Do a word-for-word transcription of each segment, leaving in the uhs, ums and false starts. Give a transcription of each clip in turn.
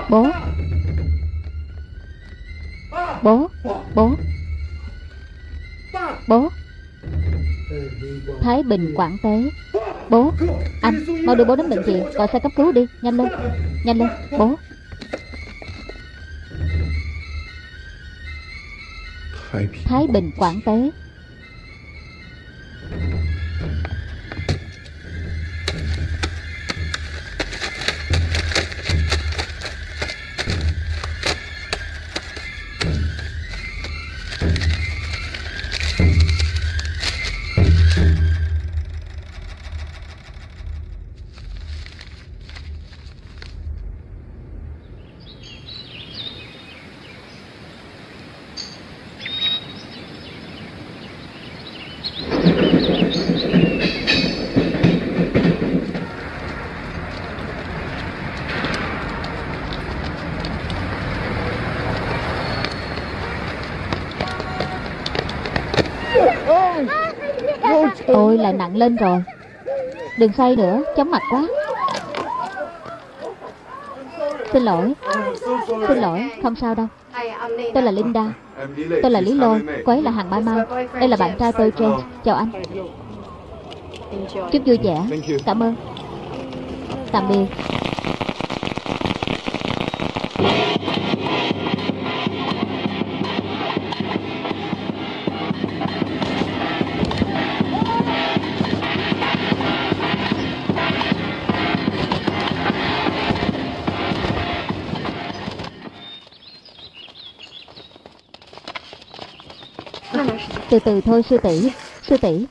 Bố. Bố. Bố. Bố. Thái Bình Quảng Tế. Bố. Anh mau đưa bố đến bệnh viện, gọi xe cấp cứu đi. Nhanh lên. Nhanh lên. Bố. Thái Bình Quảng Tế. Ôi, lại nặng lên rồi. Đừng xoay nữa, chóng mặt quá. Xin lỗi. Xin lỗi, không sao đâu. Tôi là Linda. Tôi là Lý Lôi, cô ấy là Hằng Mai Mai. Đây là bạn trai tôi, James. Chào anh. Chúc vui vẻ. Cảm ơn. Tạm biệt. Từ từ thôi sư tỷ. Sư tỷ,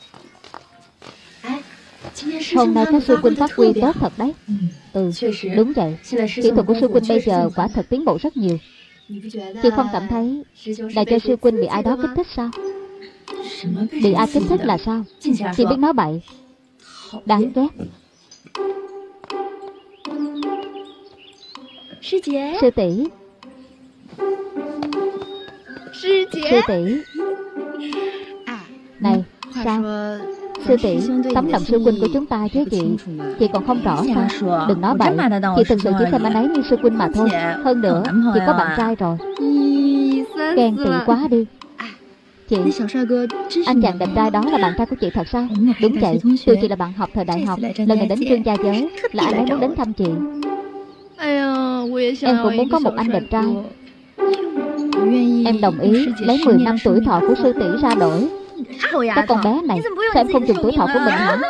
hôm nay các sư huynh phát huy tốt thật đấy. Ừ, đúng vậy. Kỹ thuật của sư huynh bây giờ quả thật tiến bộ rất nhiều. Chị không cảm thấy đại cho sư huynh bị ai đó kích thích sao? Bị ai kích thích là sao? Chị biết nói bậy. Đáng ghét. Sư tỷ. Sư tỷ. Này, sao? Sư tỷ, tấm lòng sư huynh của chúng ta chứ chị. Chị còn không rõ sao? Đừng nói bậy. Chị thực sự chỉ xem anh ấy như sư huynh mà thôi. Hơn nữa, chị có bạn trai rồi. Ghen tị quá đi. Chị, anh chàng đẹp trai đó là bạn trai của chị thật sao? Đúng vậy, tụi chị là bạn học thời đại học. Lần này đến Trương Gia Giới là anh ấy muốn đến thăm chị. Em cũng muốn có một anh đẹp trai. Em đồng ý lấy mười năm tuổi thọ của sư tỷ ra đổi. Cái con bé này, sao em không dùng tuổi thọ của mình hả?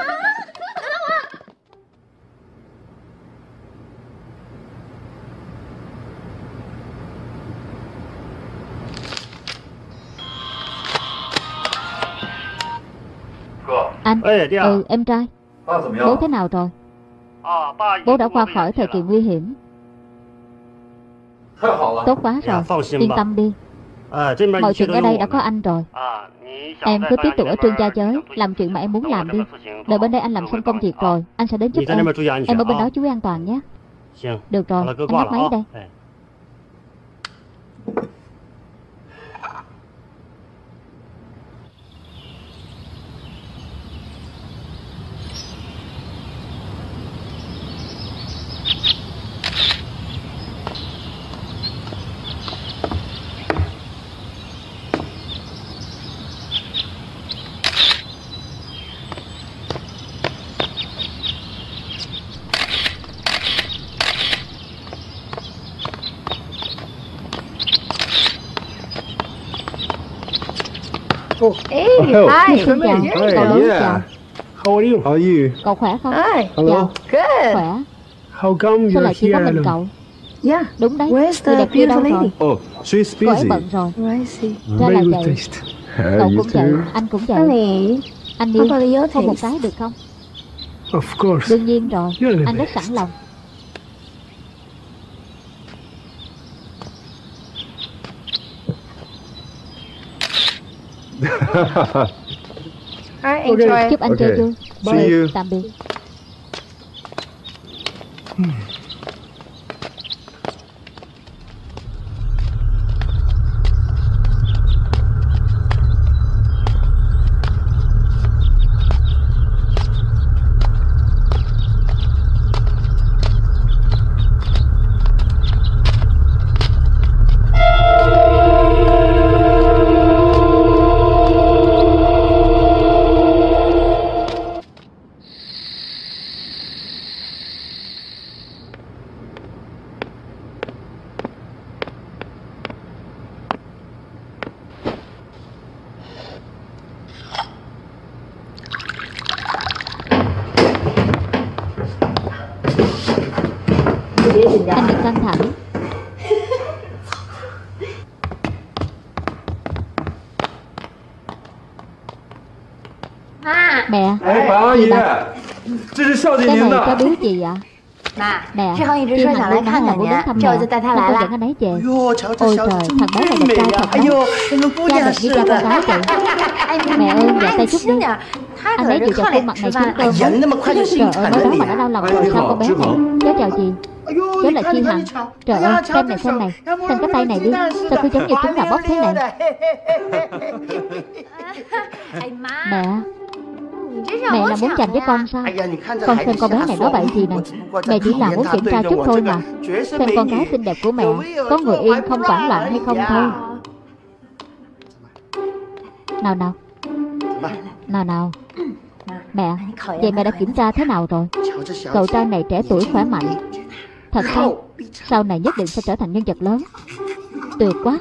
Anh, ừ, em trai. Bố thế nào rồi? Bố đã qua khỏi thời kỳ nguy hiểm. Tốt quá rồi, yên tâm đi. Mọi chuyện ở đây đã có anh rồi. Em cứ tiếp tục ở Trương Gia Giới làm chuyện mà em muốn làm đi. Đợi bên đây anh làm xong công việc rồi, anh sẽ đến giúp em. Em ở bên đó chú ý an toàn nhé. Được rồi, anh ngắt máy đây. Hey, hi. Xin chào, cậu Lý chào. How are you? How are you? Cậu khỏe không? Hi. Chào. Good. Khỏe. How come Sao you're lại chỉ có here mình alone? cậu? Yeah. Đúng đấy, Where's người the đẹp kia đâu beautiful rồi? lady? Oh, she's Cô ấy busy. bận rồi. Oh, I see. Ra là Very good vậy. taste. Cậu you cũng vậy, too. anh cũng vậy. Honey, Anh how đi, about your hôn một taste? cái được không? Of course. Đương nhiên rồi, You're the anh rất best. sẵn lòng. Alright, enjoy. Chúc anh chơi Okay. vui. See Ừ, you. tạm biệt. Anh đừng căng thẳng. Mẹ, gì bà? Cái này cho đứa gì ạ? Mẹ, Chi Hằng luôn nói là muốn đến thăm mẹ, nên tôi dẫn anh ấy về. Ôi trời, thằng bé này đẹp trai thật đó. Cha đẹp như cha con gái vậy. Mẹ ơi, dạ tay chút đi. Anh ấy chịu cho khuôn mặt này kiếm cơm. Trời ơi, mới đó mà đã đau lòng rồi. Sao con bé này? Cháu chào chị. Cháu là Chi Hằng. Trời ơi, xem này xem này. Xem cái tay này đi. Sao cứ giống như trứng gà bóc thế này? Mẹ, mẹ là muốn chành với con sao? Con xem con bé này nói bậy gì nè. Mẹ chỉ là muốn kiểm tra chút thôi mà. Xem con gái xinh đẹp của mẹ có người yên không hoảng loạn hay không thôi. Nào nào. Nào nào. Mẹ, vậy mẹ đã kiểm tra thế nào rồi? Cậu trai này trẻ tuổi khỏe mạnh. Thật sao? Sau này nhất định sẽ trở thành nhân vật lớn. Tuyệt quá.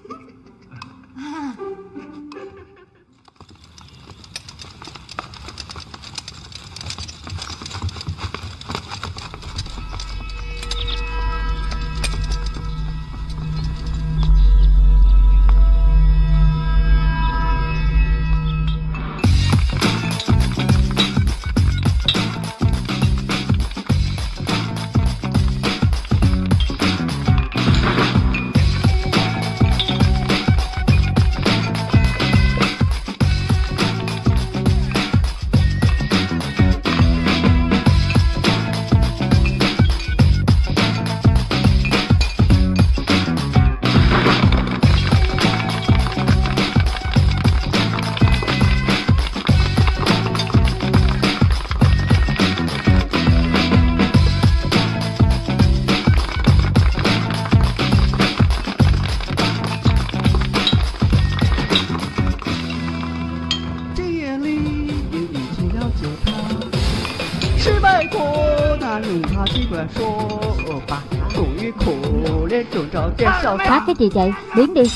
Hát cái gì vậy? Biến đi.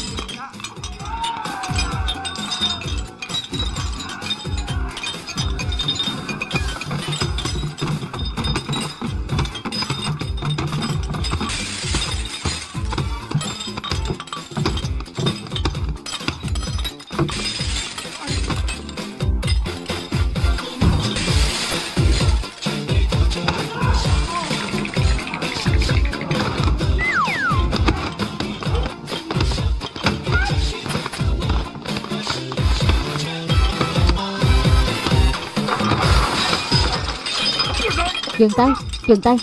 Dừng tay, dừng tay.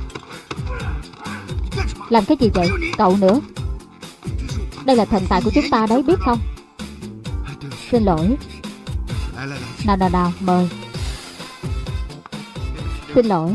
Làm cái gì vậy? Cậu nữa. Đây là thần tài của chúng ta đấy, biết không? Xin lỗi. Nào nào nào, mời. Xin lỗi.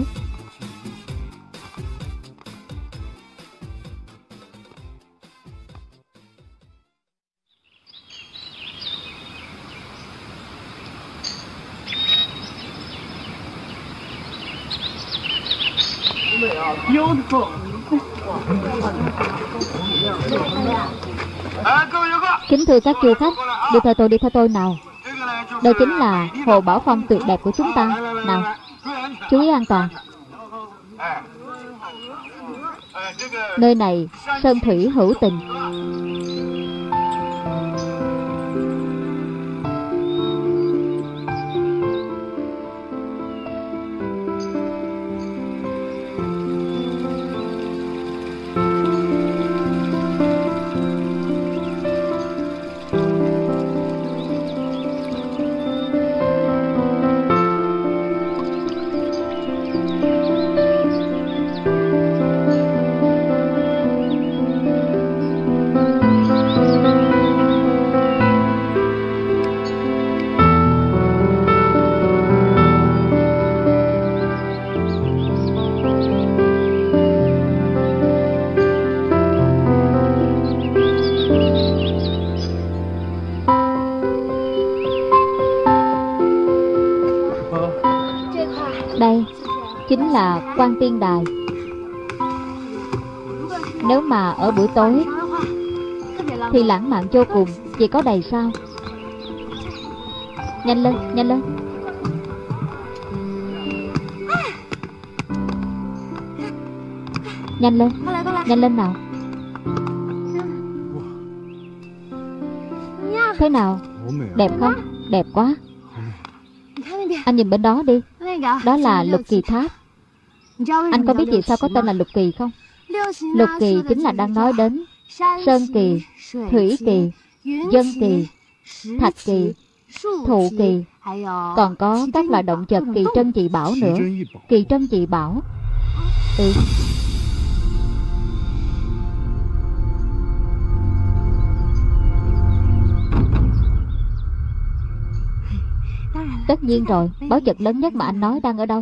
Kính thưa các du khách, đi theo tôi, đi theo tôi nào. Đây chính là Hồ Bảo Phong tuyệt đẹp của chúng ta. Nào, chú ý an toàn. Nơi này sơn thủy hữu tình. Đây chính là Quan Tiên Đài. Nếu mà ở buổi tối thì lãng mạn vô cùng. Chỉ có đầy sao. Nhanh lên, nhanh lên. Nhanh lên, nhanh lên nào. Thế nào? Đẹp không? Đẹp quá. Anh nhìn bên đó đi. Đó là Lục Kỳ Tháp. Anh có biết vì sao có tên là Lục Kỳ không? Lục Kỳ chính là đang nói đến Sơn Kỳ, Thủy Kỳ, Dân Kỳ, Thạch Kỳ, Thụ Kỳ, còn có các loại động vật kỳ trân dị bảo nữa. Kỳ trân dị bảo. Ừ. Tất nhiên rồi, báu vật lớn nhất mà anh nói đang ở đâu?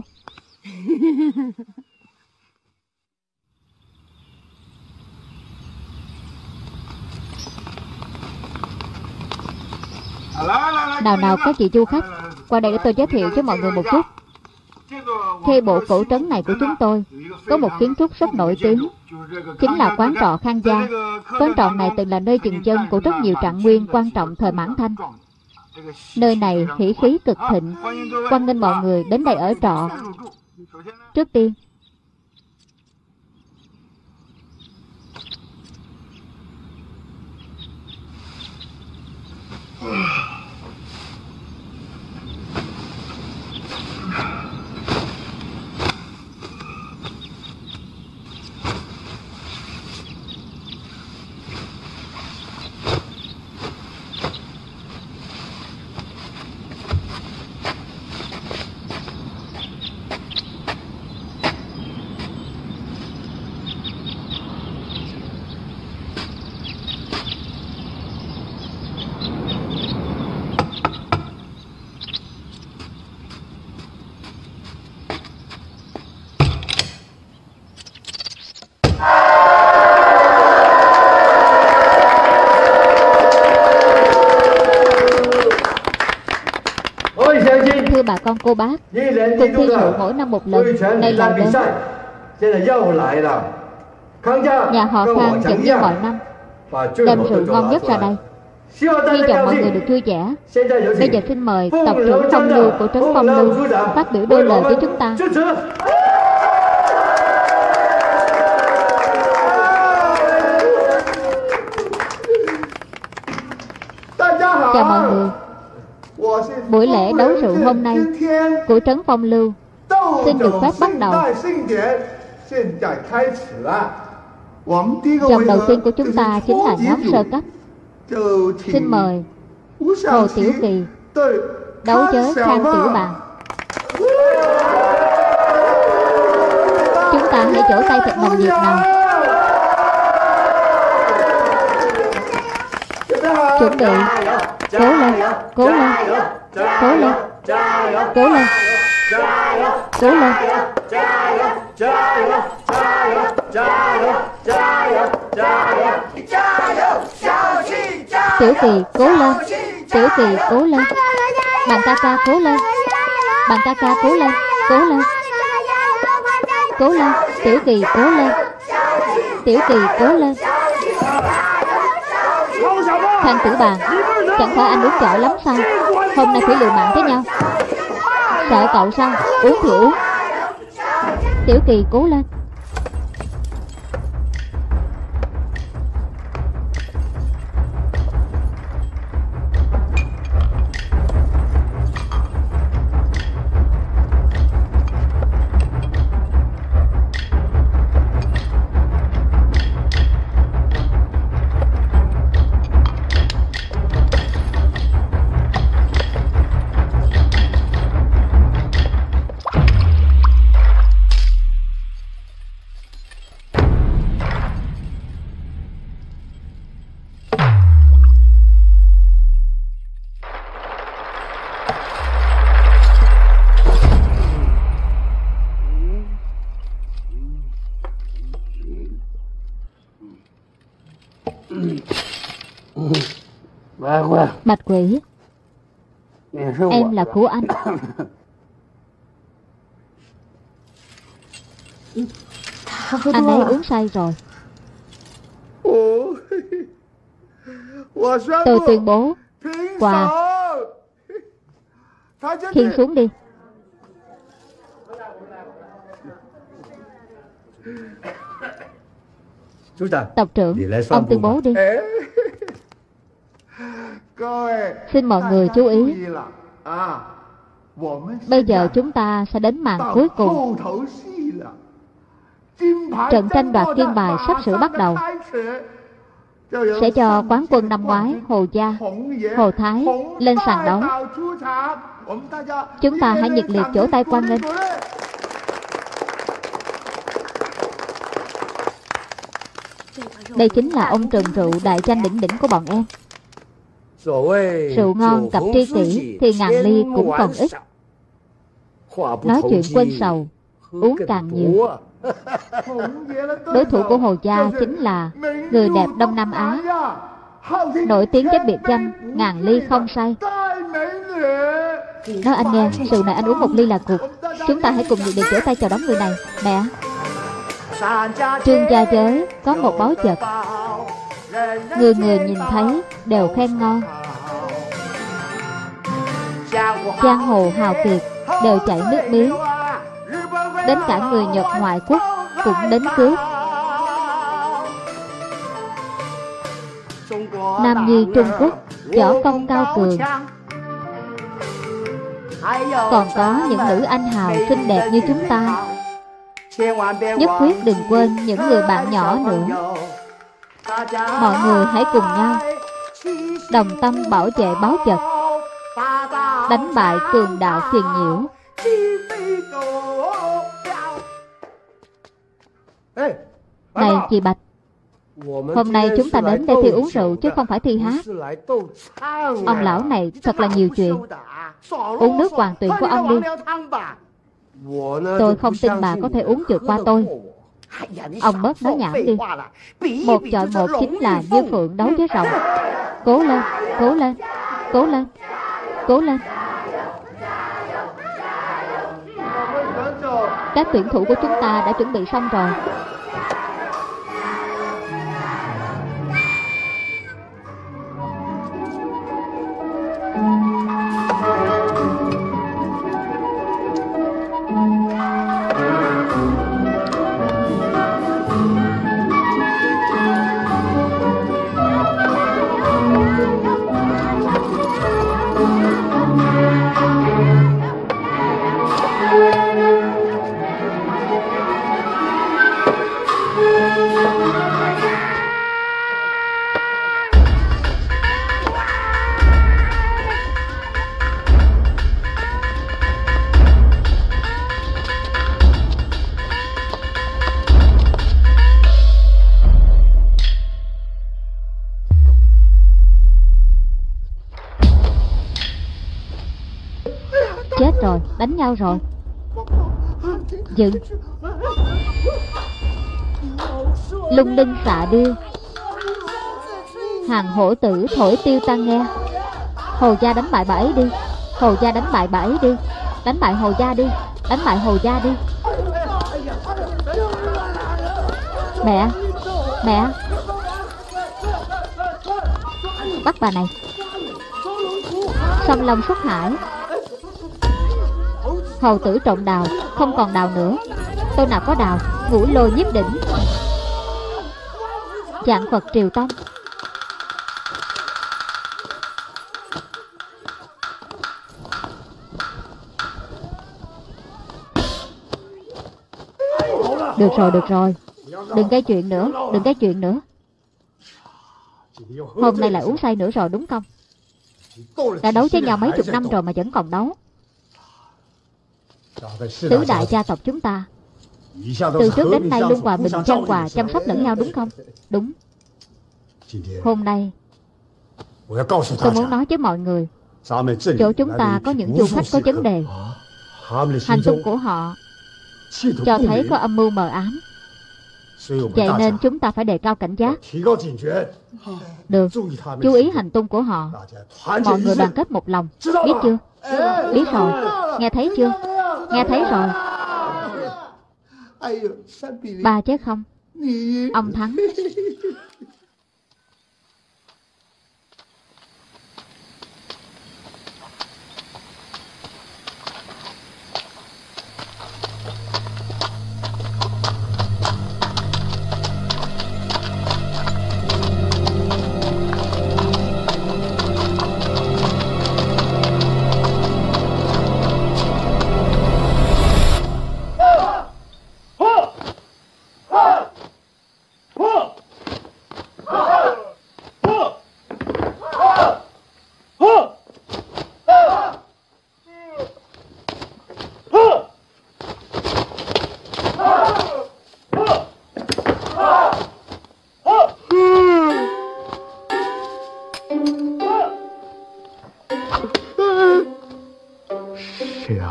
Nào nào các chị du khách, qua đây để tôi giới thiệu cho mọi người một chút. Thê bộ cổ trấn này của chúng tôi có một kiến trúc rất nổi tiếng, chính là quán trọ Khang Gia. Quán trọ này từng là nơi dừng chân của rất nhiều trạng nguyên quan trọng thời Mãn Thanh. Nơi này hỉ khí cực thịnh, hoan nghênh mọi người đến đây ở trọ. Trước tiên, thưa bà con cô bác, cuộc thi rượu mỗi năm một lần, nay lại đến. Nhà họ Khang vẫn như mọi năm đem rượu ngon nhất ra đây. Hy vọng mọi người được vui vẻ. Bây giờ xin mời tộc trưởng Phong Lưu của trấn Phong Lưu phát biểu đôi lời với chúng ta. Chào mọi người. Buổi lễ đấu rượu hôm nay của trấn Phong Lưu xin được phép bắt đầu. Dòng đầu tiên của chúng ta chính là nhóm sơ cấp. Xin mời Hồ Tiểu Kỳ đấu với Khang Tiểu Bàn. Chúng ta hãy vỗ tay thật nồng nhiệt nào. Chuẩn bị. Cố lên, cố lên, cố lên, cố lên, cố lên. Tiểu Kỳ cố lên, Tiểu Kỳ cố lên. Bạn ca ca cố lên, bạn ca ca cố lên, cố lên, cố lên. Tiểu Kỳ cố lên, Tiểu Kỳ cố lên. Khang Tiểu Bàn, chẳng phải anh uống giỏi lắm sao? Hôm nay phải liều mạng với nhau. Sợ cậu sao? Uống thì uống. Tiểu Kỳ cố lên. Bạch Quỷ, em là của anh. Anh ấy uống say rồi. Tôi tuyên bố quà. Khiêng xuống đi. Tộc trưởng, ông tuyên bố đi. Xin mọi người chú ý. Bây giờ chúng ta sẽ đến màn cuối cùng. Trận tranh đoạt kim bài sắp sửa bắt đầu. Sẽ cho quán quân năm ngoái Hồ Gia, Hồ Thái lên sàn đấu. Chúng ta hãy nhiệt liệt vỗ tay hoan nghênh. Đây chính là ông trùm rượu đại danh đỉnh đỉnh của bọn em. Rượu ngon cặp tri kỷ thì ngàn ly cũng còn ít. Nói chuyện quên sầu, uống càng nhiều. Đối thủ của Hồ Gia chính là người đẹp Đông Nam Á, nổi tiếng với biệt danh ngàn ly không say. Nói anh nghe, rượu này anh uống một ly là cục. Chúng ta hãy cùng nhiệt liệt vỗ tay chào đón người này. Mẹ, Trương gia giới có một báu vật, người người nhìn thấy đều khen ngon. Giang hồ hào kiệt đều chảy nước miếng, đến cả người Nhật ngoại quốc cũng đến cướp. Nam nhi Trung Quốc võ công cao cường, còn có những nữ anh hào xinh đẹp như chúng ta. Nhất quyết đừng quên những người bạn nhỏ nữa. Mọi người hãy cùng nhau đồng tâm bảo vệ báu vật, đánh bại cường đạo phiền nhiễu. Này chị Bạch, hôm nay chúng ta đến đây thi uống rượu chứ không phải thi hát. Ông lão này thật là nhiều chuyện. Uống nước hoàng tuyền của ông đi. Tôi không tin bà có thể uống vượt qua tôi. Ông bớt nói nhảm đi. Một chọi một chính là như phượng đấu với rồng. Cố lên, cố lên, cố lên, cố lên. Các tuyển thủ của chúng ta đã chuẩn bị xong rồi. Chết rồi, đánh nhau rồi. Dừng. Lung linh xạ điêu, hàng hổ tử thổi tiêu tan nghe. Hồ Gia đánh bại bà ấy đi. Hồ Gia đánh bại bà ấy đi. Đánh bại Hồ Gia đi. Đánh bại Hồ Gia đi. Mẹ, mẹ, bắt bà này. Song Long xuất hải. Hầu tử trộn đào, không còn đào nữa. Tôi nào có đào. Ngũ lôi nhiếp đỉnh, Vạn Phật triều tông. Được rồi, được rồi. Đừng gây chuyện nữa, đừng gây chuyện nữa. Hôm nay lại uống say nữa rồi đúng không? Đã đấu với nhau mấy chục năm rồi mà vẫn còn đấu. Tứ đại gia tộc chúng ta từ trước đến nay luôn hòa bình chan hòa, chăm sóc lẫn nhau đúng không? Đúng. Hôm nay tôi muốn nói với mọi người, chỗ chúng ta có những du khách có vấn đề. Hành tung của họ cho thấy có âm mưu mờ ám. Vậy nên chúng ta phải đề cao cảnh giác. Được, chú ý hành tung của họ. Mọi người đoàn kết một lòng, biết chưa? Biết rồi, nghe thấy chưa? Nghe thấy rồi. Ba chết không? Ông thắng.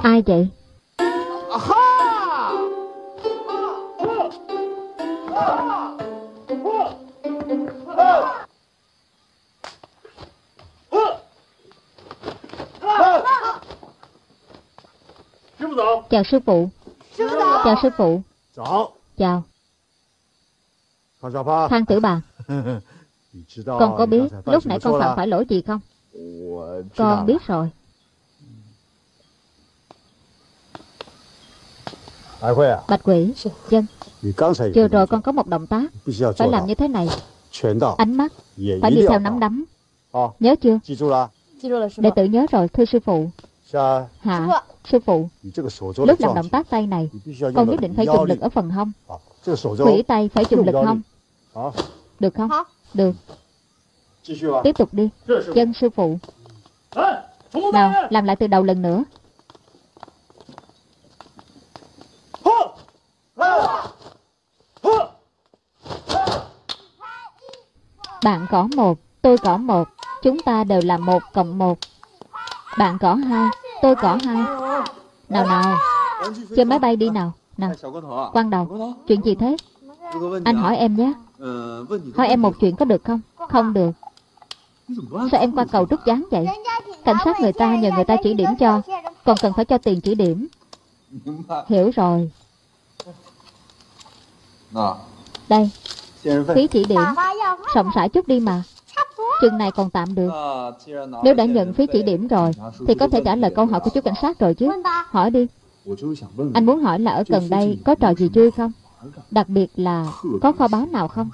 Ai vậy? Chào sư phụ. Chào sư phụ. Chào. Thang Tử Bà, con có biết lúc nãy con phạm phải lỗi gì không? Con biết rồi. Bạch Quỷ, dân. Vừa rồi con có một động tác phải làm như thế này. Ánh mắt phải đi theo nắm đấm. Nhớ chưa? Đệ tử nhớ rồi, thưa sư phụ. Hạ, sư phụ, lúc làm động tác tay này, con nhất định phải dùng lực ở phần hông. Quỷ tay phải dùng lực hông. Được không? Được. Tiếp tục đi. Dân sư phụ. Nào, làm lại từ đầu lần nữa. Bạn cỏ một, tôi cỏ một, chúng ta đều là một cộng một. Bạn cỏ hai, tôi cỏ hai. Nào nào, chơi máy bay đi nào. Nào, Quang Đầu, chuyện gì thế? Anh hỏi em nhé. Hỏi em một chuyện có được không? Không được. Sao em qua cầu rút dáng vậy? Cảnh sát người ta nhờ người ta chỉ điểm cho, còn cần phải cho tiền chỉ điểm. Hiểu rồi. Đây, phí chỉ điểm. Rộng rãi chút đi mà. Chừng này còn tạm được. Nếu đã nhận phí chỉ điểm rồi thì có thể trả lời câu hỏi của chú cảnh sát rồi chứ. Hỏi đi. Anh muốn hỏi là ở gần đây có trò gì chơi không? Đặc biệt là có kho báu nào không?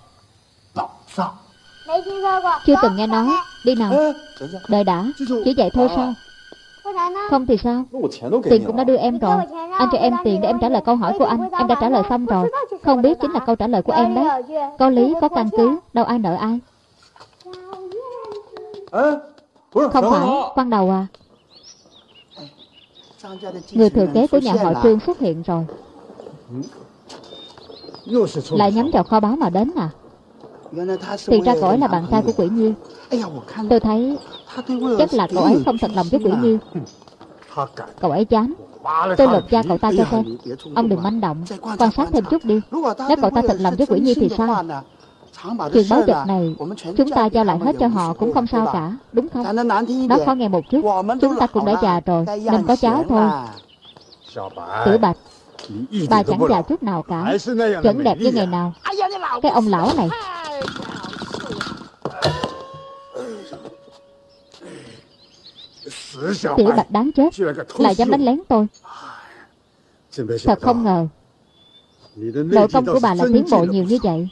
Chưa từng nghe nói. Đi nào. Đợi đã. Chỉ vậy thôi sao? Không thì sao? Tiền cũng đã đưa em rồi. Anh cho em tiền để em trả lời câu hỏi của anh. Em đã trả lời xong rồi. Không biết chính là câu trả lời của em đấy. Có lý, có căn cứ. Đâu ai nợ ai. Không phải, Quang Đầu à. Người thừa kế của nhà họ Trương xuất hiện rồi. Lại nhắm vào kho báu mà đến à? Thì ra cậu ấy là bạn trai của Quỷ Nhi. Tôi thấy chắc là cậu ấy không thật lòng với Quỷ Nhi. Cậu ấy dám. Tôi lột da cậu ta cho xem. Ông đừng manh động. Quan sát thêm chút đi. Nếu cậu ta thật lòng với Quỷ Nhi thì sao? Chuyện báu vật này chúng ta giao lại hết cho họ cũng không sao cả. Đúng không? Nói khó nghe một chút. Chúng ta cũng đã già rồi nên có cháu thôi. Tiểu Bạch, bà chẳng già chút nào cả. Chuẩn đẹp như ngày nào. Cái ông lão này. Tiểu Bạch đáng chết, lại dám đánh lén tôi. Thật không ngờ nội công của bà là tiến bộ nhiều như vậy.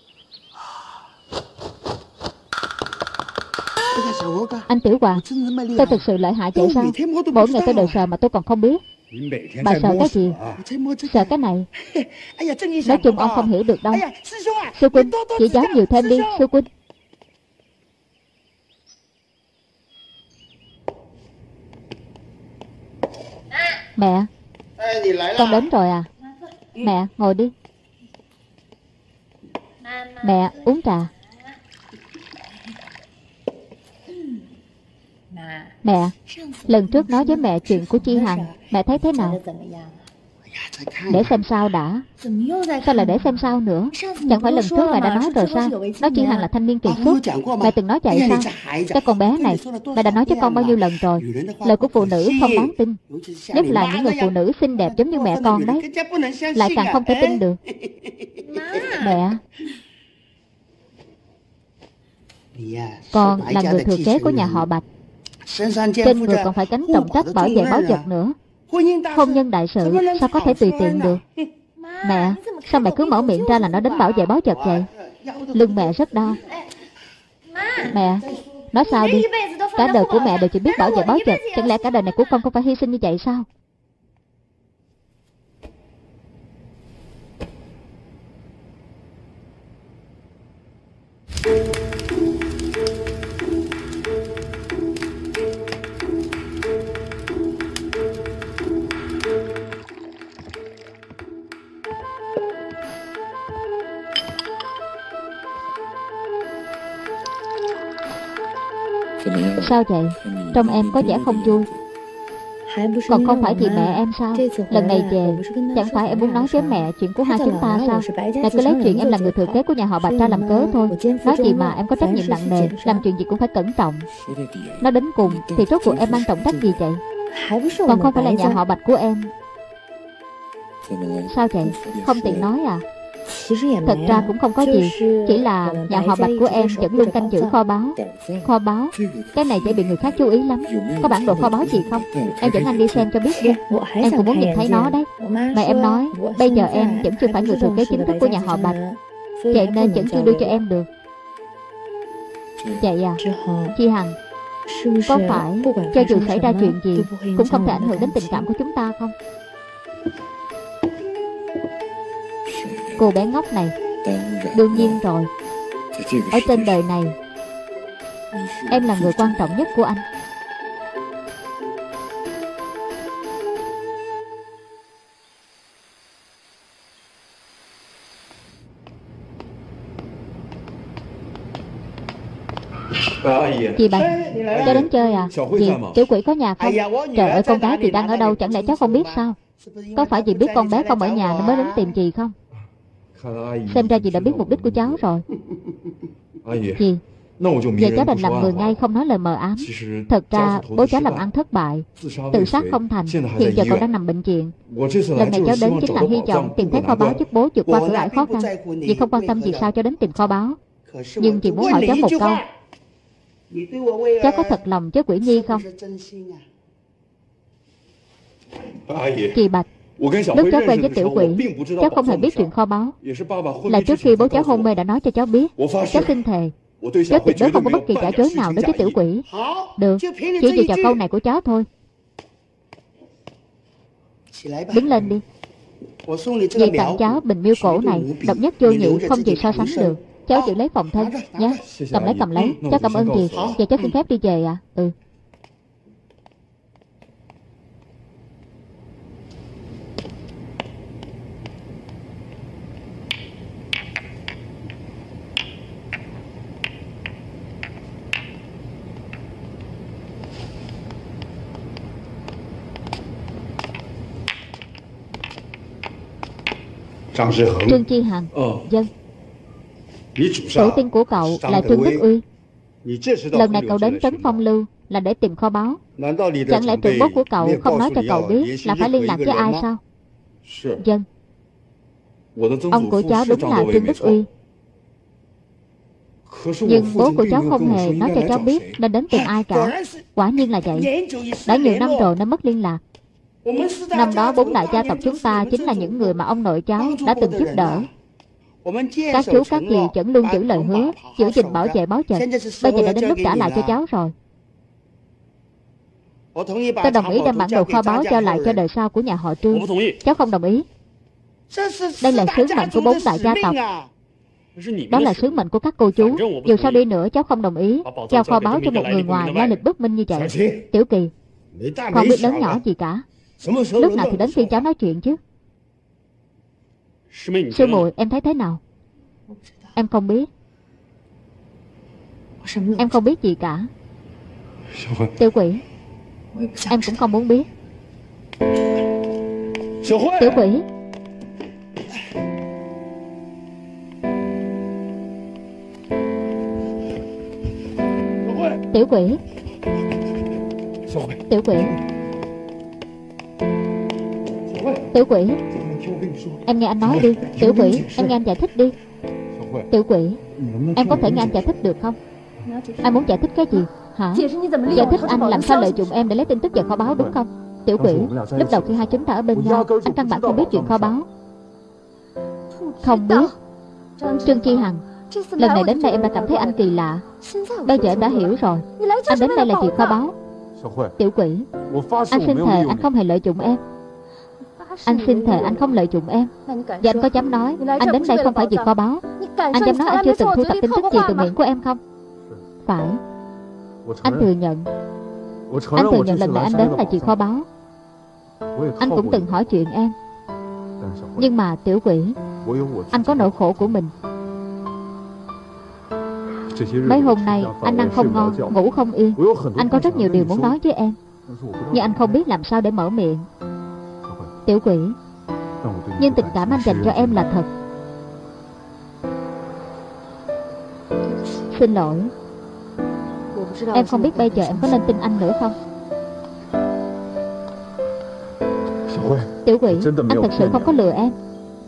Anh Tiểu Hoàng, tôi thực sự lợi hại vậy sao? Mỗi ngày tôi đều sợ mà tôi còn không biết. Bà sợ cái gì? Sợ cái này. Nói chung ông không hiểu được đâu. Sư huynh, chỉ giáo nhiều thêm đi, sư huynh. Mẹ, con đến rồi à? Mẹ, ngồi đi. Mẹ, uống trà. Mẹ, lần trước nói với mẹ chuyện của Chi Hằng, mẹ thấy thế nào? Để xem sao đã. Sao lại để xem sao nữa? Chẳng phải lần trước mẹ đã nói rồi sao? Nói Chi Hằng là thanh niên kiệt xuất. Mẹ từng nói vậy sao? Cái con bé này, mẹ đã nói cho con bao nhiêu lần rồi. Lời của phụ nữ không đáng tin. Nhất là những người phụ nữ xinh đẹp giống như mẹ con đấy. Lại càng không thể tin được. Mẹ, con là người thừa kế của nhà họ Bạch. Trên người còn phải gánh trọng trách bảo vệ báu vật nữa. Hôn nhân đại sự sao có thể tùy tiện được? Mẹ, sao mẹ cứ mở miệng ra là nó đến bảo vệ báu vật vậy? Lưng mẹ rất đau. Mẹ, nói sao đi. Cả đời của mẹ đều chỉ biết bảo vệ báu vật. Chẳng lẽ cả đời này của con không phải hy sinh như vậy sao? Sao vậy? Trông em có vẻ không vui. Còn không phải vì mẹ em sao? Lần này về, chẳng phải em muốn nói với mẹ chuyện của hai chúng ta sao? Mẹ cứ lấy chuyện em là người thừa kế của nhà họ Bạch ra làm cớ thôi. Nói gì mà em có trách nhiệm nặng nề, làm chuyện gì cũng phải cẩn trọng. Nói đến cùng thì rốt cuộc em mang trọng trách gì vậy? Còn không phải là nhà họ Bạch của em. Sao vậy? Không tiện nói à? Thật ra cũng không có gì, chỉ là nhà họ Bạch của em vẫn luôn canh giữ kho báu. Kho báu? Cái này dễ bị người khác chú ý lắm. Có bản đồ kho báu gì không? Em dẫn anh đi xem cho biết đi. Em cũng muốn nhìn thấy nó đấy. Mẹ em nói bây giờ em vẫn chưa phải người thừa kế chính thức của nhà họ Bạch, vậy nên vẫn chưa đưa cho em được. Vậy à? Chi Hằng, có phải cho dù xảy ra chuyện gì cũng không thể ảnh hưởng đến tình cảm của chúng ta không? Cô bé ngốc này, đương nhiên rồi. Ở trên đời này, em là người quan trọng nhất của anh. Chị Bạch, cháu đến chơi à? Gì? Tiểu Quỷ có nhà không? Trời ơi, con gái chị đang ở đâu, chẳng lẽ cháu không biết sao? Có phải chị biết con bé không ở nhà nên mới đến tìm chị không? Xem ra chị đã biết mục đích của cháu rồi. Gì? Giờ cháu đành làm người ngay, không nói lời mờ ám. Thật ra bố cháu làm ăn thất bại, tự sát không thành, hiện giờ còn đang nằm bệnh viện. Lần này cháu đến chính là hy vọng tìm thấy kho báu giúp bố vượt qua cửa ải khó khăn. Vì không quan tâm vì sao cháu đến tìm kho báu. Nhưng chị muốn hỏi cháu một câu, cháu có thật lòng với Quỷ Nhi không? Chị Bạch, lúc cháu quen với Tiểu Quỷ, cháu không hề biết chuyện kho báu. Là trước khi bố cháu hôn mê đã nói cho cháu biết. Cháu xin thề, cháu tuyệt đối không có bất kỳ giả dối nào đối với Tiểu Quỷ. Được, chỉ vì vào câu này của cháu thôi. Đứng lên đi. Vì tặng cháu bình miêu cổ này, độc nhất vô nhị, không gì so sánh được. Cháu tự lấy phòng thân nhé. Cầm lấy cầm lấy. Cháu cảm ơn chị. Giờ cháu xin phép đi về ạ. à? Ừ. Trương Chi Hằng. Dân. Tổ tiên của cậu là Trương Đức Uy. Lần này cậu đến Trấn Phong Lưu là để tìm kho báu. Chẳng lẽ trưởng bố của cậu không nói cho cậu biết là phải liên lạc với ai sao? Dân. Ông của cháu đúng là Trương Đức Uy. Nhưng bố của cháu không hề nói cho cháu biết nên đến tìm ai cả. Quả nhiên là vậy. Đã nhiều năm rồi nên mất liên lạc. Năm đó bốn đại gia tộc chúng ta chính là những người mà ông nội cháu đã từng giúp đỡ. Các chú các dì vẫn luôn giữ lời hứa, giữ gìn bảo vệ báu vật. Bây giờ đã đến lúc trả lại cho cháu rồi. Tôi đồng ý đem bản đồ kho báu giao lại cho đời sau của nhà họ Trương. Cháu không đồng ý. Đây là sứ mệnh của bốn đại gia tộc. Đó là sứ mệnh của các cô chú. Dù sao đi nữa cháu không đồng ý giao kho báu cho một người ngoài lai lịch bất minh như vậy. Tiểu Kỳ, không biết lớn nhỏ gì cả. Lúc nào thì đến phiên cháu nói chuyện chứ. Sư muội, em thấy thế nào? Em không biết. Em không biết gì cả. Tiểu Quỷ, em cũng không muốn biết. Tiểu Quỷ. Tiểu Quỷ. Tiểu Quỷ. Tiểu Quỷ, em nghe anh nói đi. Tiểu Quỷ, em nghe anh giải thích đi. Tiểu Quỷ, em có thể nghe anh giải thích được không? Anh muốn giải thích cái gì hả? Giải thích anh làm sao lợi dụng em để lấy tin tức về kho báu đúng không? Tiểu Quỷ, lúc đầu khi hai chúng ta ở bên nhau, anh căn bản không biết chuyện kho báu. Không biết. Trương Chi Hằng, lần này đến đây em đã cảm thấy anh kỳ lạ. Bây giờ em đã hiểu rồi. Anh đến đây là chuyện kho báu. Tiểu Quỷ, anh xin thề anh không hề lợi dụng em. Anh xin thề anh không lợi dụng em. Và anh có dám nói anh đến đây không phải vì kho báu? Anh dám nói anh chưa từng thu thập tin tức gì từ miệng của em không? Phải. Anh thừa nhận. Anh thừa nhận lần này anh đến là vì kho báu. Anh cũng từng hỏi chuyện em. Nhưng mà Tiểu Quỷ, anh có nỗi khổ của mình. Mấy hôm nay anh ăn không ngon, ngủ không yên. Anh có rất nhiều điều muốn nói với em. Nhưng anh không biết làm sao để mở miệng. Tiểu Quỷ, nhưng tình cảm anh dành cho em là thật. Xin lỗi. Em không biết bây giờ em có nên tin anh nữa không? Tiểu Quỷ, anh thật sự không có lừa em.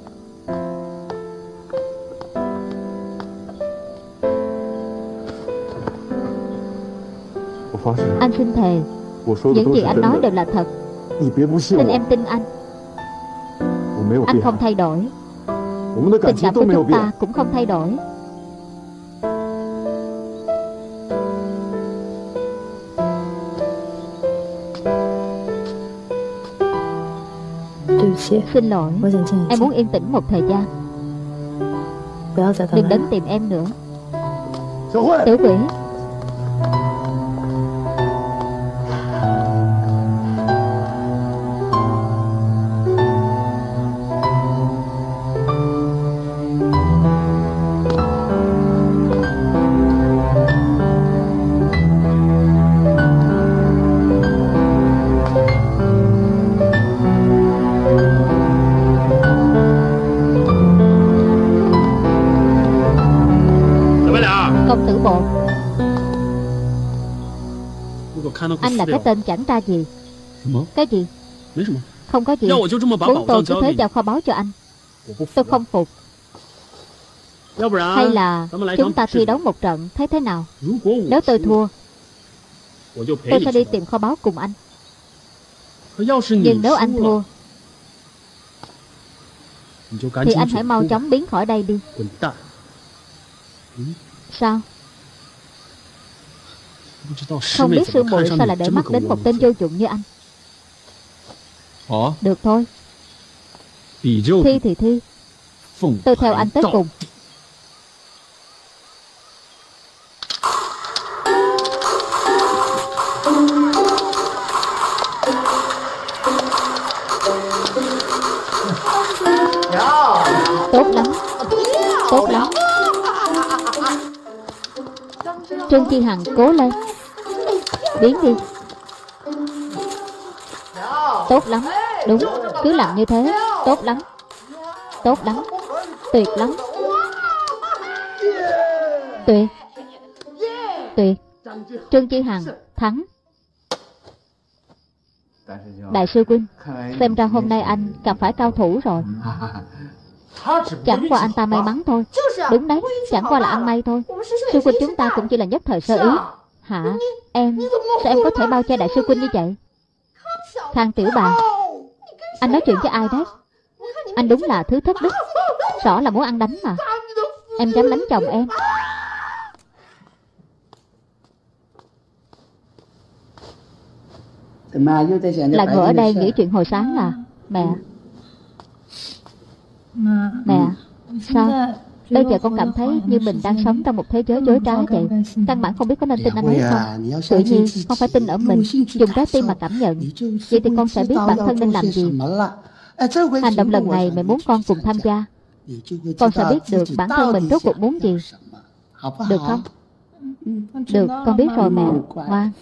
Anh xin thề, những gì anh nói đều là thật. Xin em tin anh. Anh không thay đổi. Tình cảm của chúng ta cũng không thay đổi. Xin lỗi, em muốn yên tĩnh một thời gian. Đừng đến tìm em nữa. Tiểu Quỷ, anh là cái tên chẳng ra gì. Cái gì? Không có gì. Muốn tôi cứ thế giao kho báu cho anh. Tôi không phục. Hay là chúng ta thi đấu một trận, thấy thế nào? Nếu tôi thua, tôi sẽ đi tìm kho báu cùng anh. Nhưng nếu anh thua, thì anh hãy mau chóng biến khỏi đây đi. Sao? Không biết sư muội sao lại để mắt đến một tên vô dụng như anh. Được thôi. Thi thì thi. Tôi theo anh tới cùng. Tốt lắm. Tốt lắm. Trương Chi Hằng, cố lên. Biến đi. Tốt lắm. Đúng, cứ làm như thế. Tốt lắm. Tốt lắm. Tuyệt lắm. Tuyệt. Tuyệt. Trương Chi Hằng thắng. Đại sư huynh, xem ra hôm nay anh gặp phải cao thủ rồi. Chẳng qua anh ta may mắn thôi. Đúng đấy, chẳng qua là ăn may thôi. Sư huynh chúng ta cũng chỉ là nhất thời sơ ý. Hả? Em, sao em có thể bao che đại sư huynh như vậy? Khang Tiểu Bàn, anh nói chuyện với ai đấy? Anh đúng là thứ thất đức. Rõ là muốn ăn đánh mà. Em dám đánh chồng em. Là ngồi ở đây nghĩ chuyện hồi sáng à? Mẹ. Mẹ, sao? Bây giờ con cảm thấy như mình đang sống trong một thế giới dối trá vậy. Căn bản không biết có nên tin anh ấy không. Tự nhiên con phải tin ở mình, dùng trái tim mà cảm nhận. Vậy thì con sẽ biết bản thân nên làm gì. Hành động lần này mẹ muốn con cùng tham gia. Con sẽ biết được bản thân mình rốt cuộc muốn gì. Được không? Được, con biết rồi mẹ. Ngoan.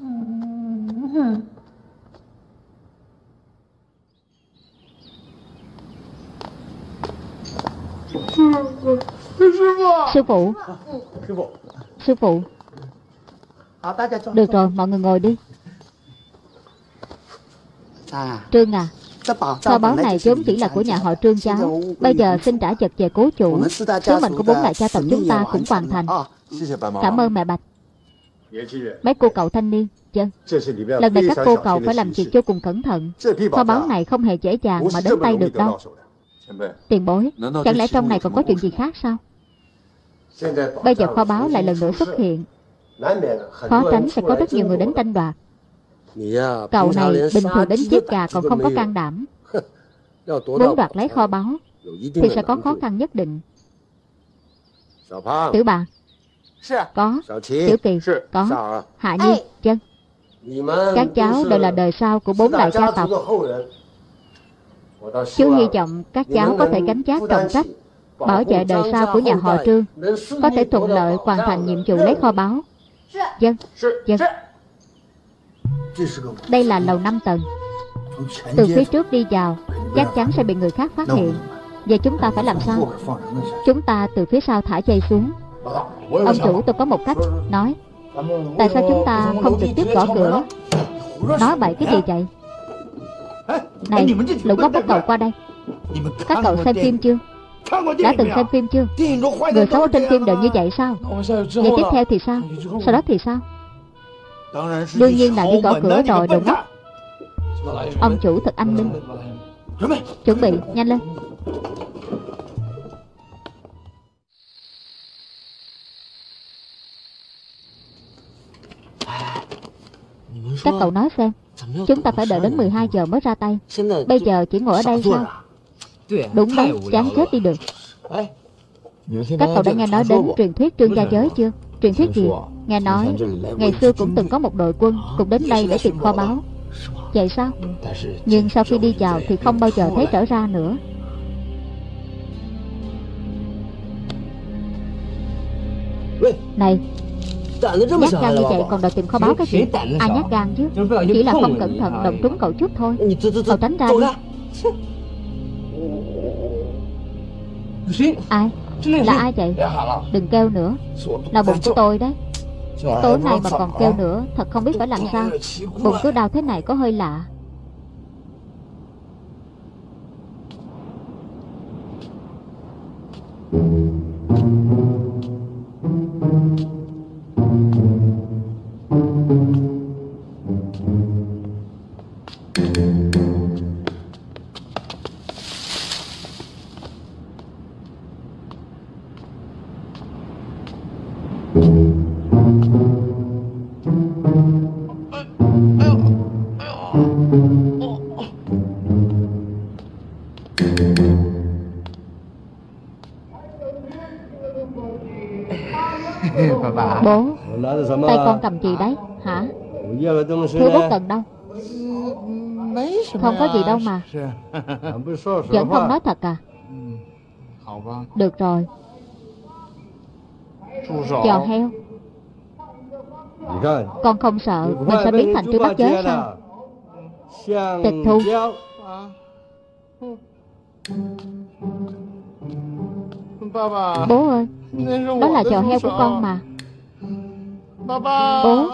Sư phụ. Sư phụ. Được rồi, mọi người ngồi đi. Trương à, kho báu này vốn chỉ là của nhà họ Trương cháu. Bây giờ xin trả vật về cố chủ. Sứ mệnh của bốn đại gia tộc chúng ta cũng hoàn thành. Cảm ơn mẹ Bạch. Mấy cô cậu thanh niên, chân. Lần này các cô cậu phải làm việc vô cùng cẩn thận. Kho báu này không hề dễ dàng mà đến tay được đâu. Tiền bối, chẳng lẽ trong này còn có chuyện gì khác sao? Bây giờ kho báu lại lần nữa xuất hiện, khó tránh sẽ có rất nhiều người đến tranh đoạt. Cậu này bình thường đến giết gà còn không có can đảm. Muốn đoạt lấy kho báu thì sẽ có khó khăn nhất định. Tiểu Bà. Có. Tiểu Kỳ. Có. Hạ Nhi. Chân. Các cháu đều là đời sau của bốn đại gia tộc. Chú hy vọng các cháu có thể gánh vác trọng trách, bảo vệ đời sau của nhà họ Trương, có thể thuận lợi hoàn thành nhiệm vụ lấy kho báu. Dân. Dân. Đây là lầu năm tầng. Từ phía trước đi vào chắc chắn sẽ bị người khác phát hiện. Vậy chúng ta phải làm sao? Chúng ta từ phía sau thả dây xuống. Ông chủ, tôi có một cách. Nói. Tại sao chúng ta không trực tiếp gõ cửa? Nói bậy cái gì vậy? Này, lũ ngốc bắt đầu qua đây. Các cậu xem phim chưa? Đã từng xem phim chưa? Người xấu trên phim đều như vậy sao? Vậy tiếp theo thì sao? Sau đó thì sao? Đương nhiên là đi gõ cửa rồi, đồ ngốc. Ông chủ thật anh minh. Chuẩn bị, nhanh lên. Các cậu nói xem, chúng ta phải đợi đến mười hai giờ mới ra tay. Bây giờ chỉ ngồi ở đây sao? Đúng đấy, chán chết đi được. Các cậu đã nghe nói đến truyền thuyết Trương Gia Giới chưa? Truyền thuyết gì? Nghe nói ngày xưa cũng từng có một đội quân cùng đến đây để tìm kho báu. Vậy sao? Nhưng sau khi đi vào thì không bao giờ thấy trở ra nữa. Này, nhát gan như vậy còn đòi tìm kho báu cái gì? Ai nhát gan chứ? Chỉ là không cẩn thận động trúng cậu chút thôi. Cậu tránh ra đi. Ai? Là ai vậy? Đừng kêu nữa. Là bụng của tôi đấy. Tối nay mà còn kêu nữa, thật không biết phải làm sao. Bụng cứ đau thế này có hơi lạ. Bố, tay con cầm gì đấy, hả? Thứ bố cần đâu? Không có gì đâu mà. Vẫn không nói thật à? Được rồi. Giò heo. Con không sợ mình sẽ biến thành Trư Bát Giới sao? Tịch thu. Bố ơi, đó là giò heo của con mà. Bố.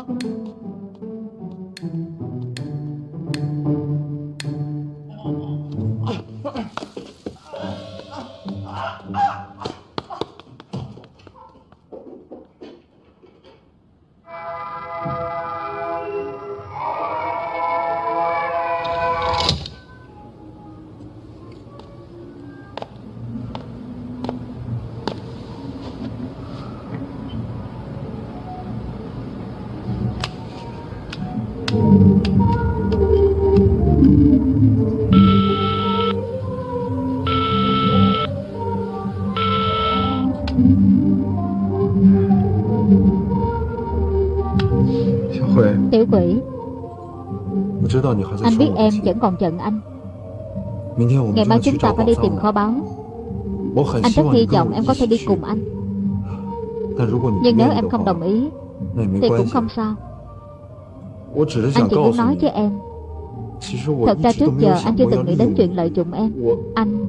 Tiểu quỷ, anh biết em vẫn còn giận anh. Ngày mai chúng ta phải đi tìm kho báu. Anh rất hy vọng em có thể đi cùng anh. Nhưng nếu em không đồng ý thì cũng không sao. Anh chỉ muốn nói với em, thật ra trước giờ anh chưa từng nghĩ đến chuyện lợi dụng em. Anh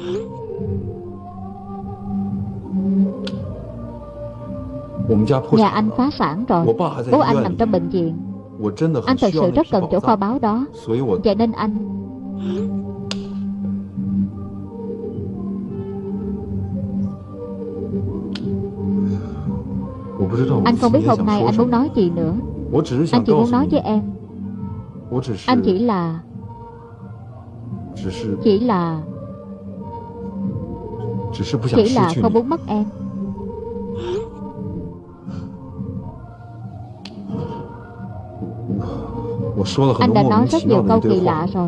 Nhà anh phá sản rồi. Bố anh nằm trong bệnh viện. Anh thật sự rất cần chỗ kho báu đó. Vậy nên anh Anh không biết hôm nay anh muốn nói gì nữa. Anh chỉ muốn nói với em, anh chỉ là Chỉ là Chỉ là không muốn mất em. Anh đã nói rất nhiều câu kỳ lạ rồi.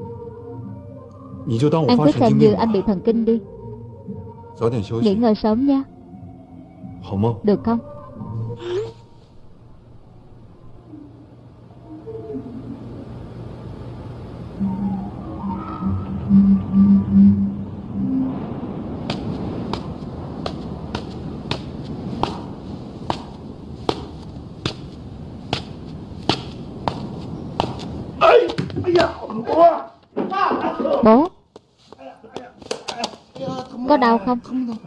Anh cứ xem như anh bị thần kinh đi. Nghỉ ngơi sớm nha. Được không? Bố, có đau không?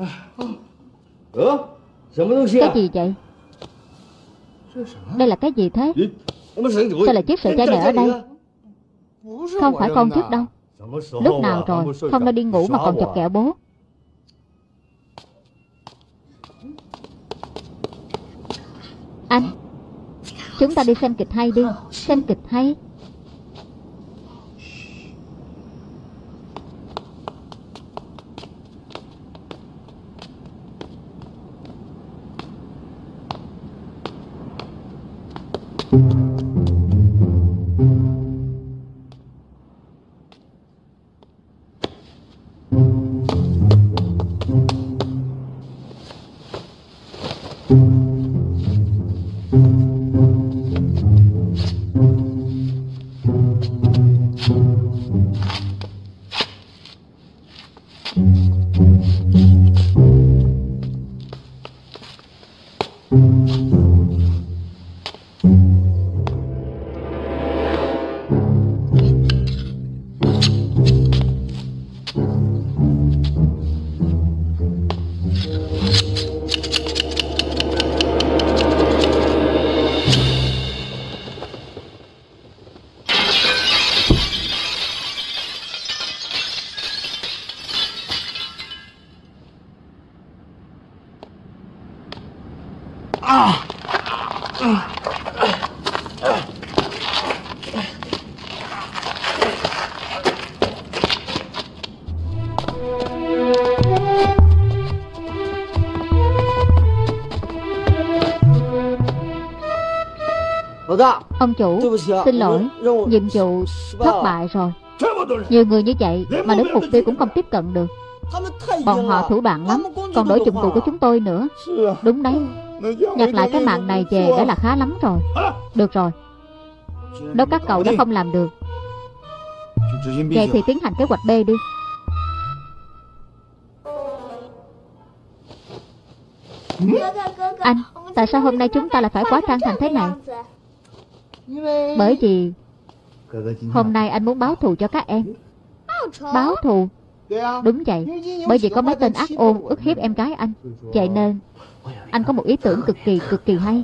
Cái gì vậy? Đây là cái gì thế? Sao lại chiếc sợi dây này ở đây? Không phải con trước đâu. Lúc nào rồi? Không nên đi ngủ mà còn chọc kẹo bố. Anh, chúng ta đi xem kịch hay đi. Xem kịch hay. Ông chủ, xin lỗi, nhiệm vụ thất bại rồi. Nhiều người như vậy mà đến mục tiêu cũng không tiếp cận được. Bọn họ thủ đoạn lắm, còn đổi dụng cụ của chúng tôi nữa. Đúng đấy, nhặt lại cái mạng này về đã là khá lắm rồi. Được rồi, nếu các cậu đã không làm được, vậy thì tiến hành kế hoạch B đi. Anh, tại sao hôm nay chúng ta lại phải quá trang thành thế này? Bởi vì hôm nay anh muốn báo thù cho các em. Báo thù? Đúng vậy, bởi vì có mấy tên ác ôn ức hiếp em gái anh. Vậy nên anh có một ý tưởng cực kỳ cực kỳ hay.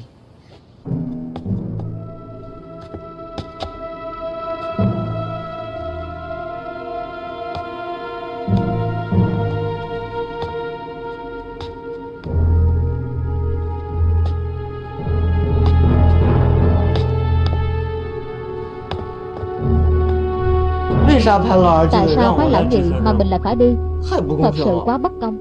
Tại sao phái lão nhị mà mình lại phải đi? Thật sự quá bất công.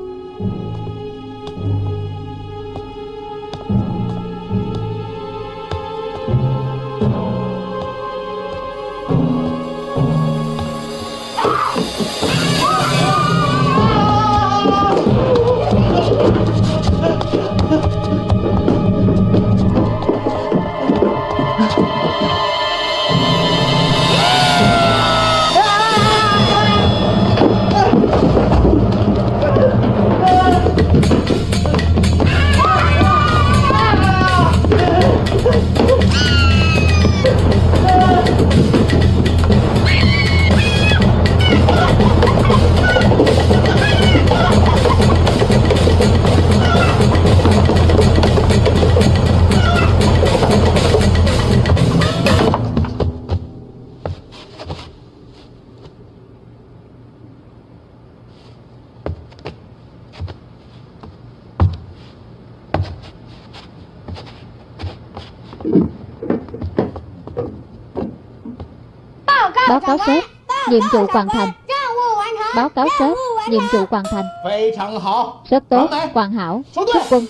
Báo cáo sếp, nhiệm vụ hoàn thành. Báo cáo sếp, nhiệm vụ hoàn thành. Rất tốt, hoàn hảo. Xuất quân.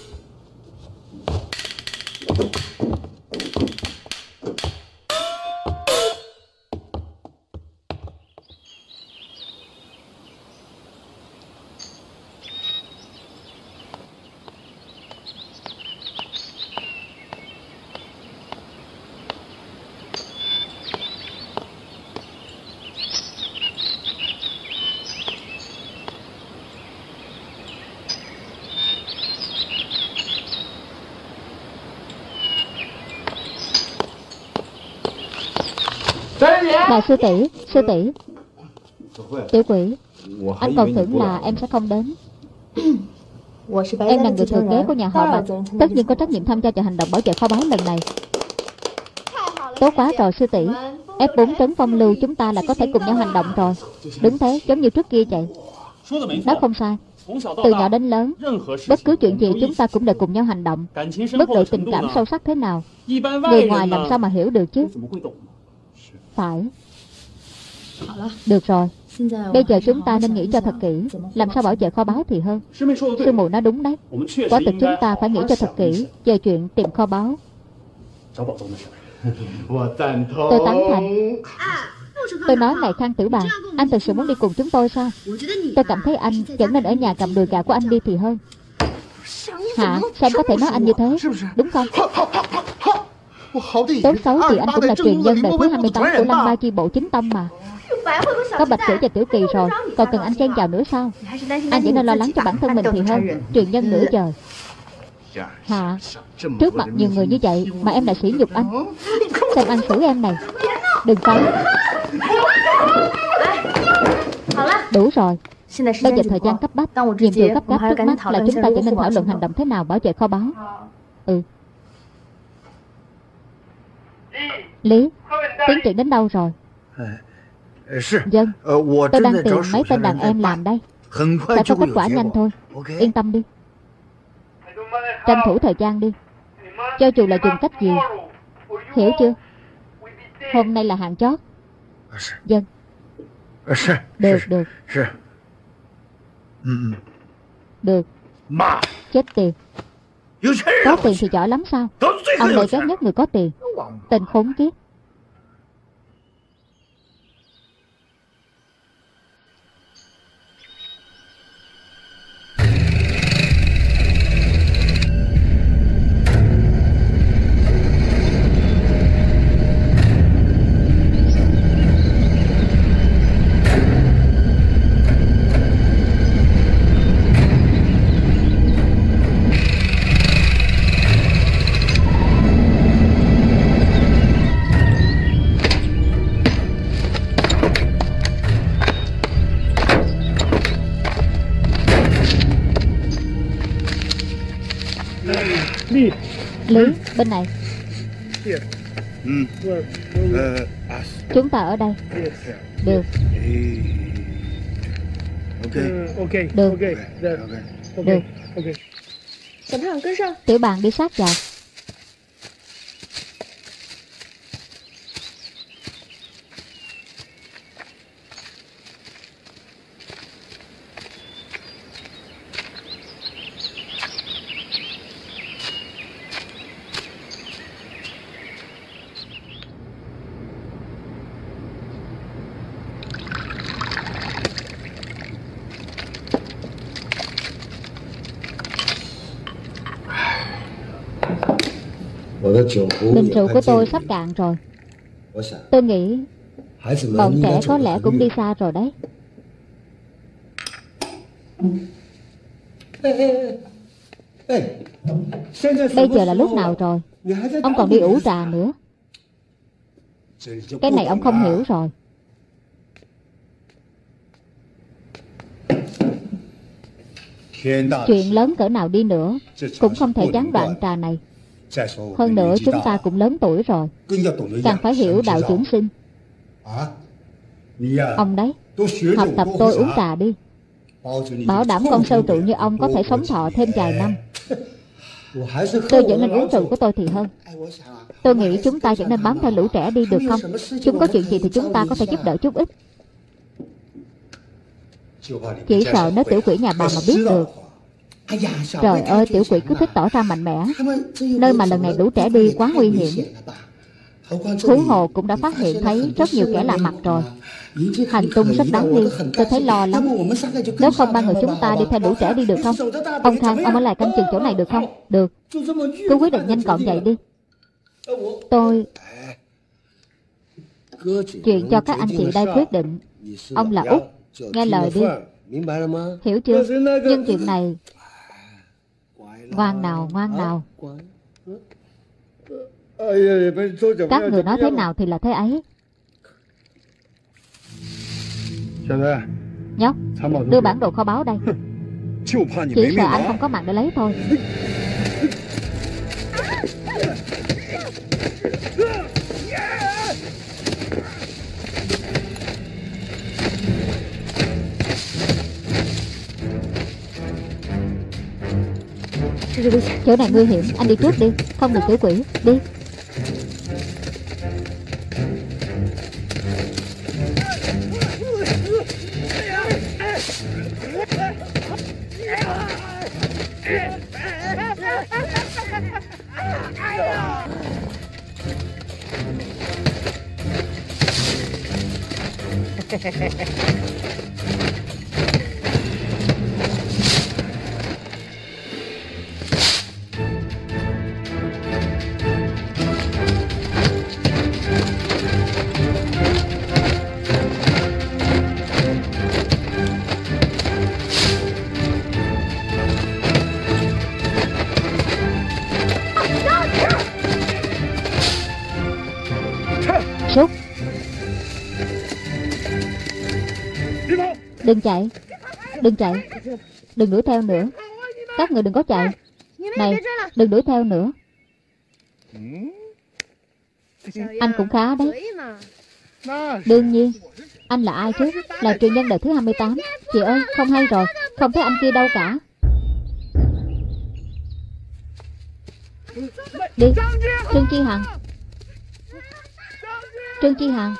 Là sư tỷ, sư tỷ. Tiểu quỷ, anh còn tưởng là em sẽ không đến. Em là người thừa kế của nhà họ Bạch, tất nhiên có trách nhiệm tham gia cho hành động bảo vệ kho báu lần này. Tốt quá rồi sư tỷ. ép bốn trấn phong lưu chúng ta là có thể cùng nhau hành động rồi. Đúng thế, giống như trước kia vậy. Nói không sai. Từ nhỏ đến lớn, bất cứ chuyện gì chúng ta cũng đều cùng nhau hành động. Mức độ tình cảm sâu sắc thế nào, người ngoài làm sao mà hiểu được chứ. Phải. Được rồi, bây giờ chúng ta nên nghĩ cho thật kỹ, làm sao bảo vệ kho báu thì hơn. Sư muội nói đúng đấy. Quả thực chúng ta phải nghĩ cho thật kỹ về chuyện tìm kho báu. Tôi tán thành. Tôi nói này Khang Tử Bàn, anh thực sự muốn đi cùng chúng tôi sao? Tôi cảm thấy anh vẫn nên ở nhà cầm đùi gà của anh đi thì hơn. Hả? Sao em có thể nói anh như thế? Đúng không? Tốt xấu thì anh cũng là truyền nhân đời thứ hai mươi tám của Lăng Ba chi bộ chính tông mà. Có Bạch Sử và Tiểu Kỳ rồi, còn cần anh chen vào nữa sao? Anh chỉ nên lo lắng cho bản thân mình thì hơn. Truyền nhân nửa giờ. Hả? Trước mặt nhiều người như vậy mà em lại sỉ nhục anh. Xem anh xử em này. Đừng phá. Đủ rồi. Bây giờ thời gian cấp bách, nhiệm vụ cấp gáp trước mắt là chúng ta chỉ nên thảo luận hành động thế nào bảo vệ kho báu. Ừ. Lý, tiến triển đến đâu rồi? Dân, tôi đang tìm mấy tên đàn em làm đây. Sẽ có kết quả nhanh thôi. Yên tâm đi. Tranh thủ thời gian đi. Cho dù là dùng cách gì. Hiểu chưa? Hôm nay là hạn chót. Dân. Được, được. Được. Chết tiệt. Có tiền thì giỏi lắm sao? Ông này ghét nhất người có tiền. Tên khốn kiếp. Lý, bên này. Chúng ta ở đây. Được. Được. Được. Tiểu Bàn đi sát vào. Bình rượu của tôi sắp cạn rồi. Tôi nghĩ bọn trẻ có lẽ cũng đi xa rồi đấy. Bây giờ là lúc nào rồi? Ông còn đi ủ trà nữa. Cái này ông không hiểu rồi. Chuyện lớn cỡ nào đi nữa cũng không thể gián đoạn trà này. Hơn nữa chúng ta cũng lớn tuổi rồi, càng phải hiểu đạo dưỡng sinh. Ông đấy, học tập tôi uống trà đi. Bảo đảm con sâu trụ như ông có thể sống thọ thêm vài năm. Tôi vẫn nên uống rượu của tôi thì hơn. Tôi nghĩ chúng ta vẫn nên bám theo lũ trẻ đi được không? Chúng có chuyện gì thì chúng ta có thể giúp đỡ chút ít. Chỉ sợ nếu tiểu quỷ nhà bà mà biết được. Trời ơi, tiểu quỷ cứ thích tỏ ra mạnh mẽ. Nơi mà lần này lũ trẻ đi quá nguy hiểm. Thú hồ cũng đã phát hiện thấy rất nhiều kẻ lạ mặt rồi. Hành tung rất đáng nghi. Tôi thấy lo lắm. Nếu không ba người chúng ta đi theo lũ trẻ đi được không? Ông Khang, ông ở lại canh chừng chỗ này được không? Được. Cứ quyết định nhanh gọn vậy đi. Tôi... Chuyện cho các anh chị đây quyết định. Ông là Út, nghe lời đi. Hiểu chưa? Nhưng chuyện này... Ngoan nào, ngoan nào. Các người nói thế nào thì là thế ấy. Nhóc, đưa bản đồ kho báu đây. Chỉ sợ anh không có mặt để lấy thôi. Chỗ này nguy hiểm, anh đi trước đi. Không được tiểu quỷ, đi. Sút. Đừng chạy. Đừng chạy. Đừng đuổi theo nữa. Các người đừng có chạy. Này, đừng đuổi theo nữa. Anh cũng khá đấy. Đương nhiên. Anh là ai chứ? Là truyền nhân đời thứ hai mươi tám. Chị ơi, không hay rồi. Không thấy anh kia đâu cả. Đi. Trương Chi Hằng. Trương Chi Hằng.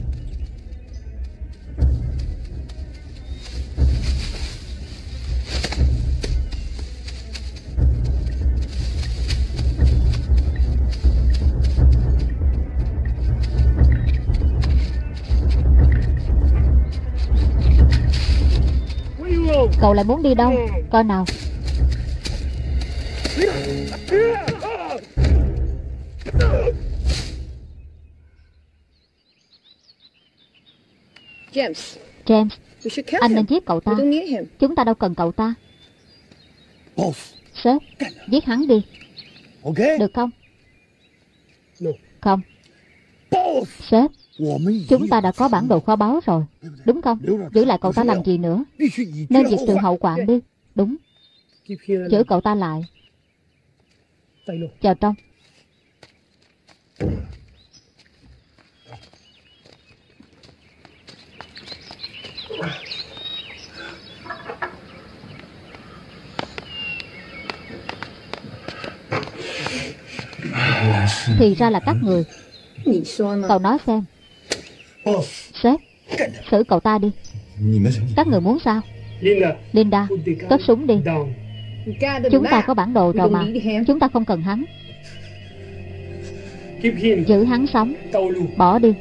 Cậu lại muốn đi đâu? Coi nào. James, James, anh nên giết cậu ta. Chúng ta đâu cần cậu ta. Sếp, giết hắn đi. Được không? Không. Sếp, chúng ta đã có bản đồ kho báu rồi, đúng không? Giữ lại cậu ta làm gì nữa? Nên diệt trừ hậu quả đi. Đúng. Giữ cậu ta lại. Vào trong. Thì ra là các người. Cậu nói xem. Sếp, xử cậu ta đi. Các người muốn sao? Linda, cất súng đi. Chúng ta có bản đồ rồi mà. Chúng ta không cần hắn. Giữ hắn sống. Bỏ đi.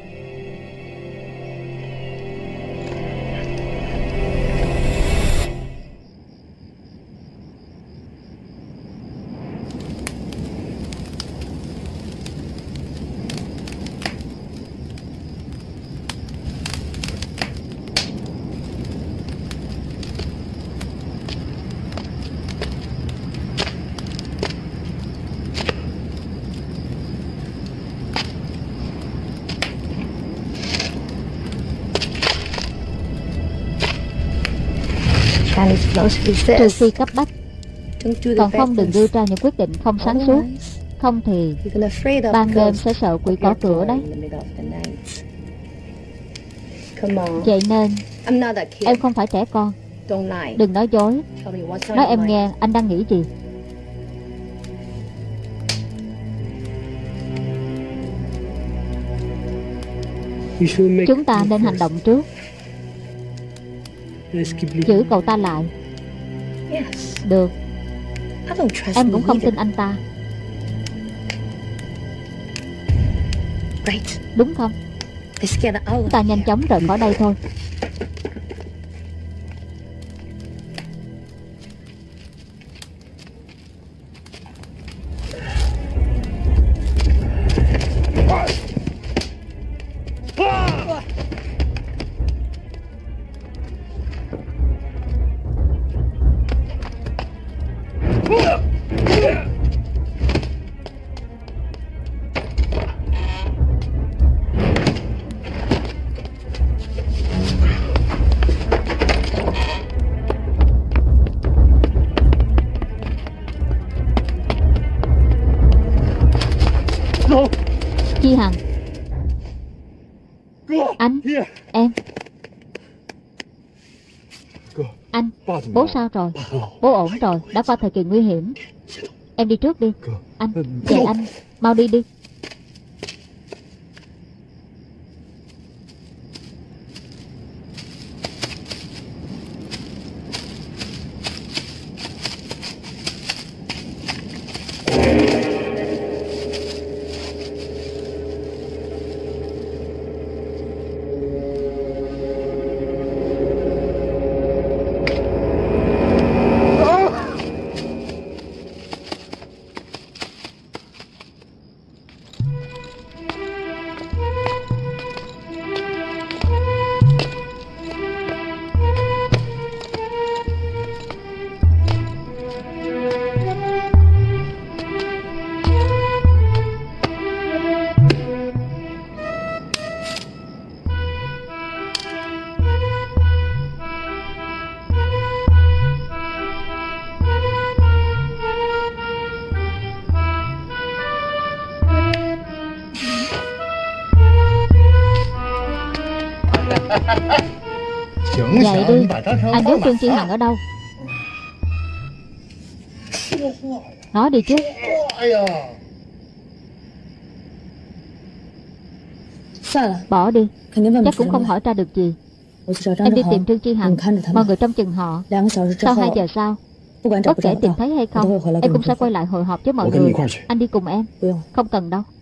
Trừ phi cấp bách. Còn không đừng đưa ra những quyết định không sáng suốt. Không thì ban đêm sẽ sợ quỷ gõ cửa đấy. Vậy nên em không phải trẻ con. Đừng nói dối. Nói em nghe anh đang nghĩ gì. Chúng ta nên hành động trước. Giữ cậu ta lại. Được. Em cũng không tin anh ta. Đúng không? Chúng ta nhanh chóng rời khỏi đây thôi. Chi Hằng. Anh. Em. Anh. Bố sao rồi? Bố ổn rồi, đã qua thời kỳ nguy hiểm. Em đi trước đi. Anh. Chờ anh. Mau đi đi. Dậy đi. Anh biết Trương Chi Hằng ở đâu? Nói đi chứ. Bỏ đi. Chắc cũng không hỏi ra được gì. Em đi tìm Trương Chi Hằng. Mọi người trông chừng họ. Sau hai giờ sau, bất kể tìm thấy hay không, em cũng sẽ quay lại hội họp với mọi người. Anh đi cùng em. Không cần đâu.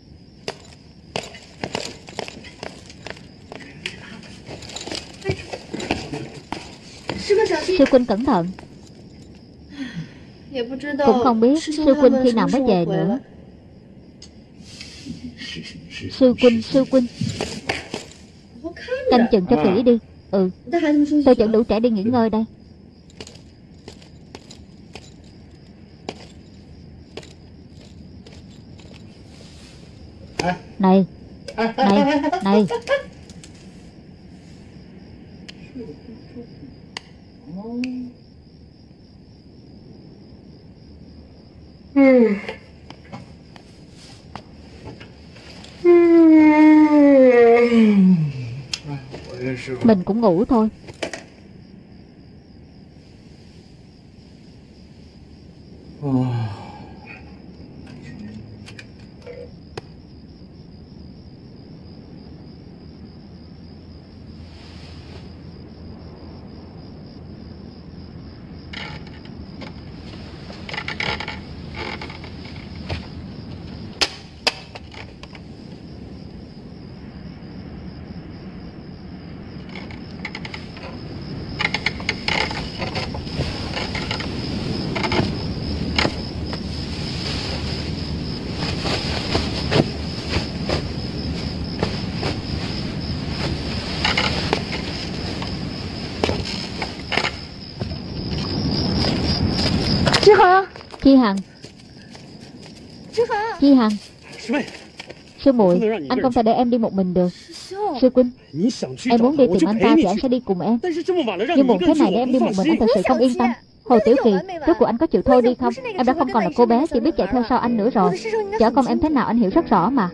Sư Huynh cẩn thận. Cũng không biết Sư Huynh khi nào mới về nữa. Sư Huynh, Sư Huynh, canh chừng cho kỹ đi. Ừ, tôi dẫn đủ trẻ đi nghỉ ngơi đây. Này, này, này. Mình cũng ngủ thôi. Chi Hằng. Chi Hằng. Sư muội, anh không thể để em đi một mình được. Sư Huynh, em muốn đi tìm anh ta thì anh sẽ đi cùng em. Nhưng muộn thế này để em đi một mình anh thật sự không yên tâm. Hồ Tiểu Kỳ, rốt cuộc anh có chịu thôi đi không? Em đã không còn là cô bé chỉ biết chạy theo sau anh nữa rồi. Chở con em thế nào anh hiểu rất rõ mà.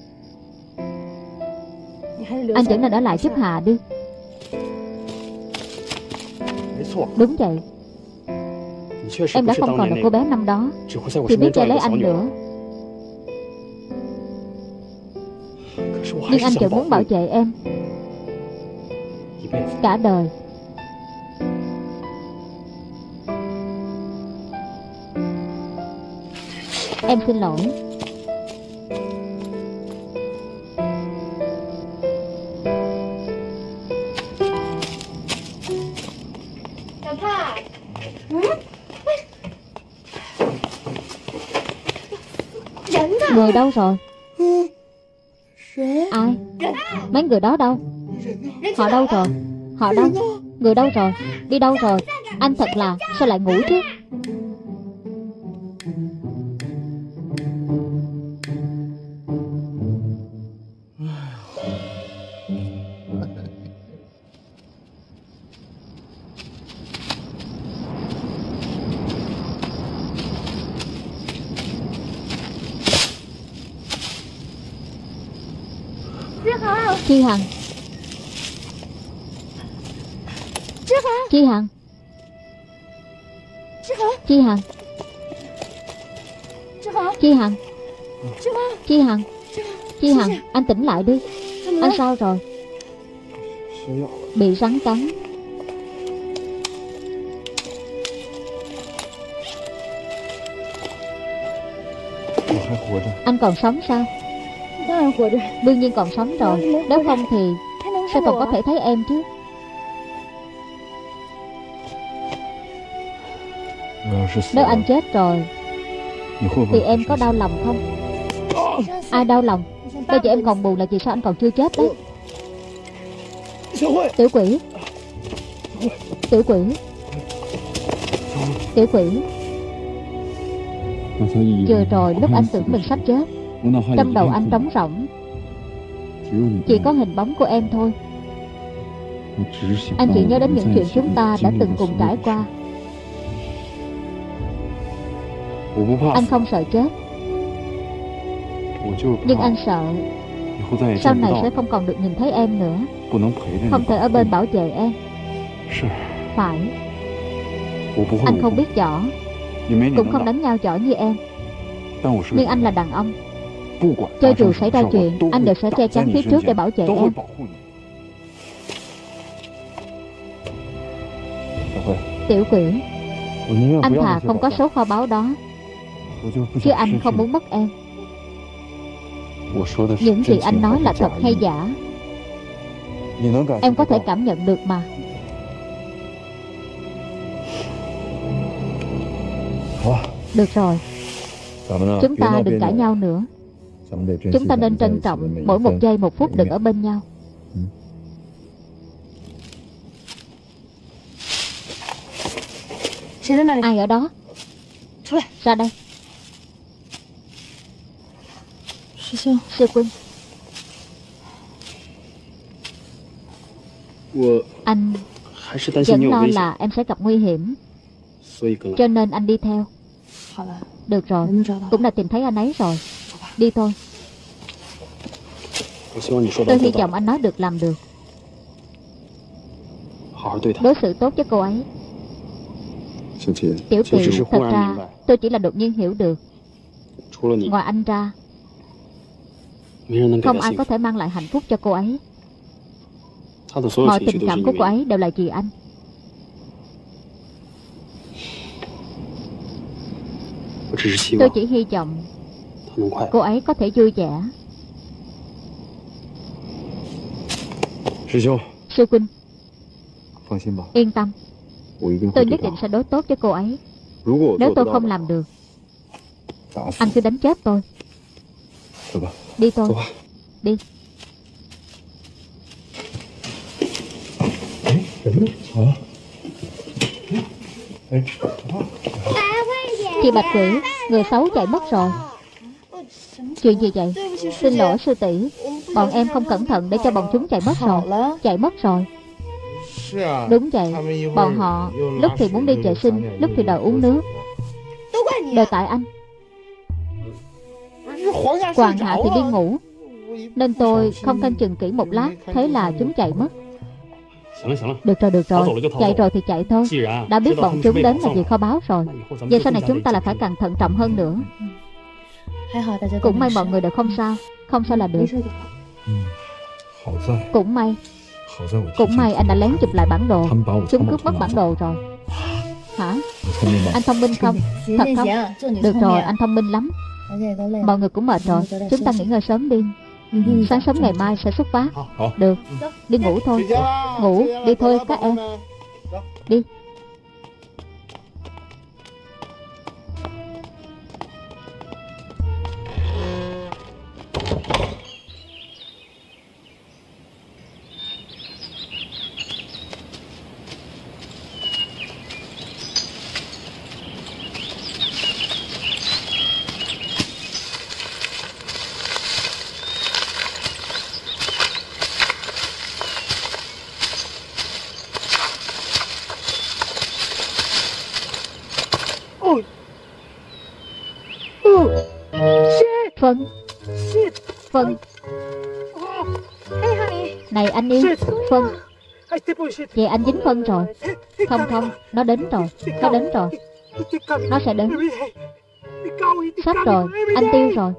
Anh vẫn nên ở lại giúp Hà đi. Đúng vậy. Em đã không còn là cô bé năm đó, chỉ biết chạy lấy anh nữa. Nhưng anh vẫn muốn bảo vệ em cả đời. Em xin lỗi. Người đâu rồi? Ai? Mấy người đó đâu? Họ đâu rồi? Họ đâu? Người đâu rồi? Đi đâu rồi? Anh thật là sao lại ngủ chứ? Chi Hằng. Chi Hằng. Chi Hằng. Chi Hằng. Chi Hằng. Chi Hằng, anh tỉnh lại đi. Anh sao rồi? Bị rắn cắn. Anh còn sống sao? Đương nhiên còn sống rồi. Nếu không thì sao còn có thể thấy em chứ? Nếu anh chết rồi thì em có đau lòng không? Ai đau lòng? Bây giờ em còn buồn là vì sao anh còn chưa chết đấy. Tiểu quỷ. Tiểu quỷ. Tiểu quỷ. Vừa rồi lúc anh tưởng mình sắp chết, trong đầu anh trống rỗng, chỉ có hình bóng của em thôi. Anh chỉ nhớ đến những chuyện chúng ta đã từng cùng trải qua. Anh không sợ chết, nhưng anh sợ sau này sẽ không còn được nhìn thấy em nữa, không thể ở bên bảo vệ em. Phải. Anh không biết võ, cũng không đánh nhau giỏi như em, nhưng anh là đàn ông. Cho dù xảy ra chuyện, anh đều sẽ che chắn phía trước để bảo vệ em. Tiểu quỷ, anh thà không có số kho báu đó, chứ anh không muốn mất em. Những gì anh nói là thật hay giả, em có thể cảm nhận được mà. Được rồi, chúng ta đừng cãi nhau nữa. Chúng ta nên trân trọng mỗi một giây một phút đừng ở bên nhau. Ai ở đó? Ra đây. Sư Quân. Anh vẫn lo là em sẽ gặp nguy hiểm, cho nên anh đi theo. Được rồi, cũng đã tìm thấy anh ấy rồi. Đi thôi. Tôi hy vọng anh nói được làm được. Đối xử tốt với cô ấy. Tiểu Tỳ, thật ra tôi chỉ là đột nhiên hiểu được, ngoài anh ra không ai có thể mang lại hạnh phúc cho cô ấy. Mọi tình cảm của cô ấy đều là vì anh. Tôi chỉ hy vọng cô ấy có thể vui vẻ. Sư Huynh, yên tâm, tôi nhất định sẽ đối tốt với cô ấy. Nếu tôi không làm được, anh cứ đánh chết tôi. Đi thôi. Đi. Chị Bạch Quỷ, người xấu chạy mất rồi. Chuyện gì vậy? Xin lỗi sư tỷ, bọn em không cẩn thận để cho bọn chúng chạy mất rồi. Chạy mất rồi. Đúng vậy, bọn họ lúc thì muốn đi vệ sinh, lúc thì đòi uống nước. Đều tại anh. Hoàng hạ thì đi ngủ, nên tôi không canh chừng kỹ một lát, thế là chúng chạy mất. Được rồi, được rồi, chạy rồi thì chạy thôi. Đã biết bọn chúng đến là vì kho báu rồi, vậy sau này chúng ta là phải càng thận trọng hơn nữa. Cũng may mọi người đều không sao. Không sao là được. Cũng may Cũng may anh đã lén chụp lại bản đồ. Chúng cướp mất bản đồ rồi. Hả? Anh thông minh không? Thật không? Được rồi, anh thông minh lắm. Mọi người cũng mệt rồi, chúng ta nghỉ ngơi sớm đi. Sáng sớm ngày mai sẽ xuất phát. Được, đi ngủ thôi. Ngủ, đi thôi các em. Đi. Vâng. Vâng. Này anh yêu, phân. Vậy anh dính phân rồi. Không không, nó đến rồi. Nó đến rồi. Nó sẽ đến. Sắp rồi, anh Tiêu rồi.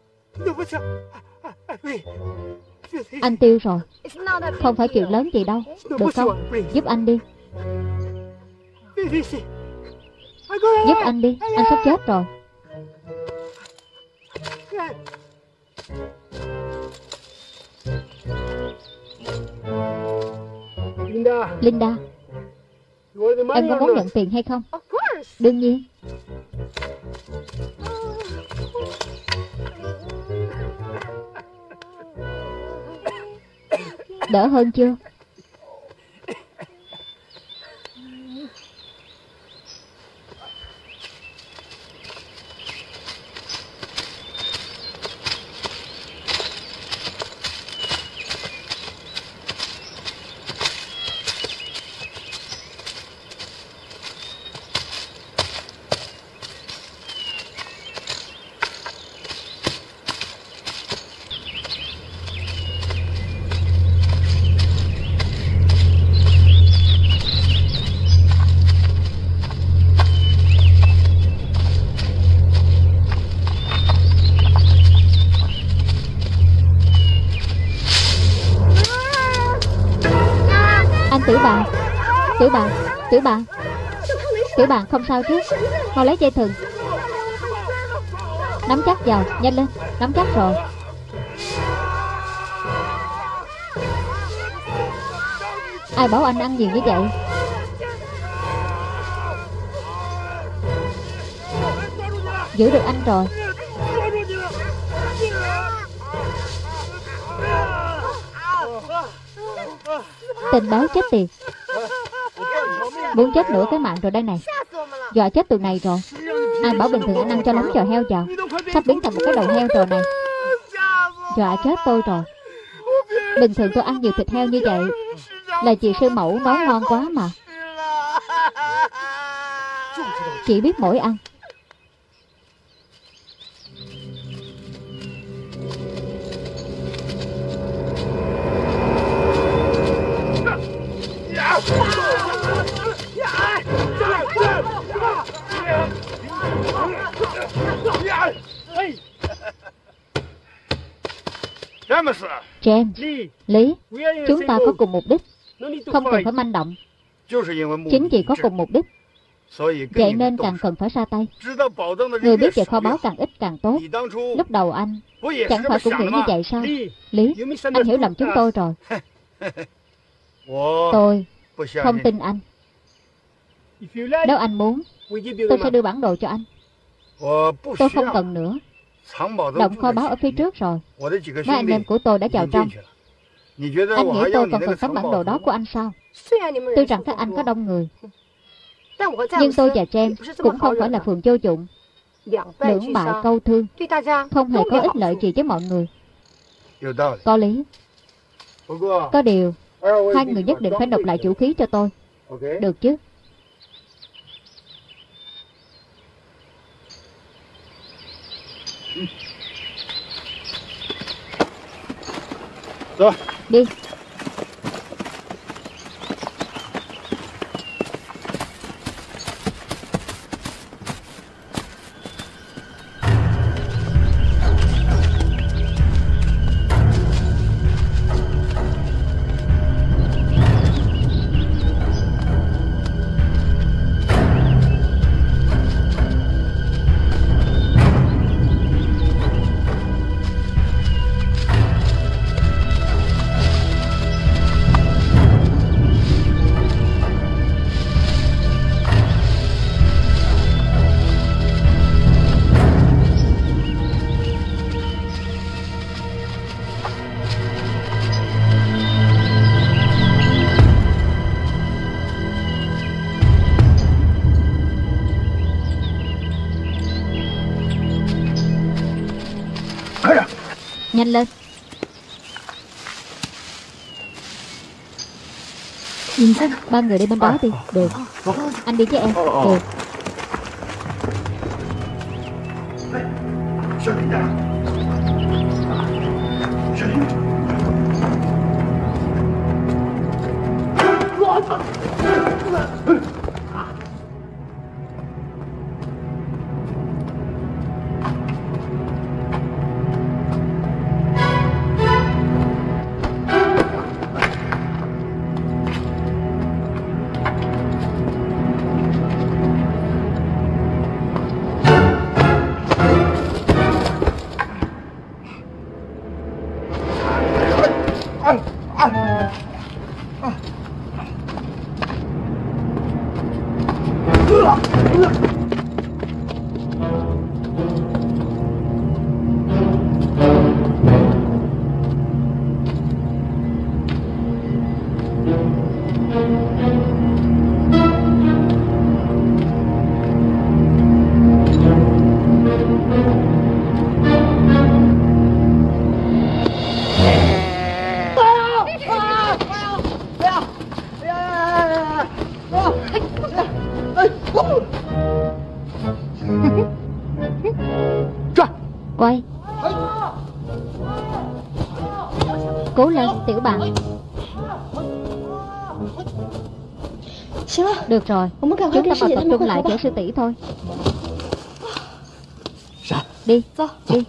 Anh Tiêu rồi. Không phải chuyện lớn gì đâu. Được không? Giúp anh đi. Giúp anh đi, anh sắp chết rồi. Linda, Linda, em có muốn nhận tiền hay không? Đương nhiên. Đỡ hơn chưa? Tiểu Bàn, Tiểu Bàn, Tiểu Bàn, Tiểu Bàn không sao chứ? Mau lấy dây thừng. Nắm chắc vào, nhanh lên. Nắm chắc rồi. Ai bảo anh ăn nhiều như vậy? Giữ được anh rồi. Tình báo chết tiệt. Muốn chết nửa cái mạng rồi đây này. Dọa chết tụi này rồi. Ai bảo bình thường anh ăn cho lắm giò heo vào, sắp biến thành một cái đầu heo rồi này. Dọa chết tôi rồi. Bình thường tôi ăn nhiều thịt heo như vậy là chị sư mẫu nấu ngon quá mà. Chị biết mỗi ăn. James, Lý, chúng ta có cùng mục đích, không cần phải manh động. Chính vì có cùng mục đích, vậy nên càng cần phải ra tay. Người biết về kho báu càng ít càng tốt. Lúc đầu anh chẳng phải cũng nghĩ như vậy sao? Lý, anh hiểu lầm chúng tôi rồi. Tôi không tin anh. Nếu anh muốn, tôi sẽ đưa bản đồ cho anh. Tôi không cần nữa. Động kho báu ở phía trước rồi. Mấy anh em của tôi đã vào trong. Anh nghĩ tôi còn cần tấm bản đồ đó của anh sao? Tuy rằng các anh có đông người, nhưng tôi và James cũng không phải là phường vô dụng. Lưỡng bại câu thương, không hề có ích lợi gì với mọi người. Có lý. Có điều, hai người nhất định phải nộp lại vũ khí cho tôi. Được chứ? Rồi. Đi. Nhanh lên. Ba người đi bên đó đi. Được. Anh đi với em. Được. Quay. Cố lên tiểu bạn. Được rồi, chúng ta vào tập trung lại chỗ sư tỷ thôi. Đi, đi.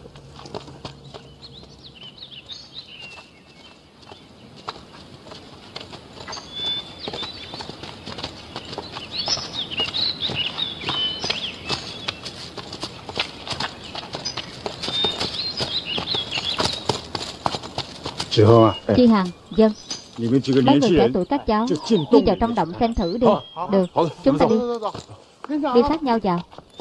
Chi Hằng, dân. Mấy người trẻ tuổi các cháu đi vào trong động xem thử đi. Được, chúng ta đi. Đi sát nhau vào.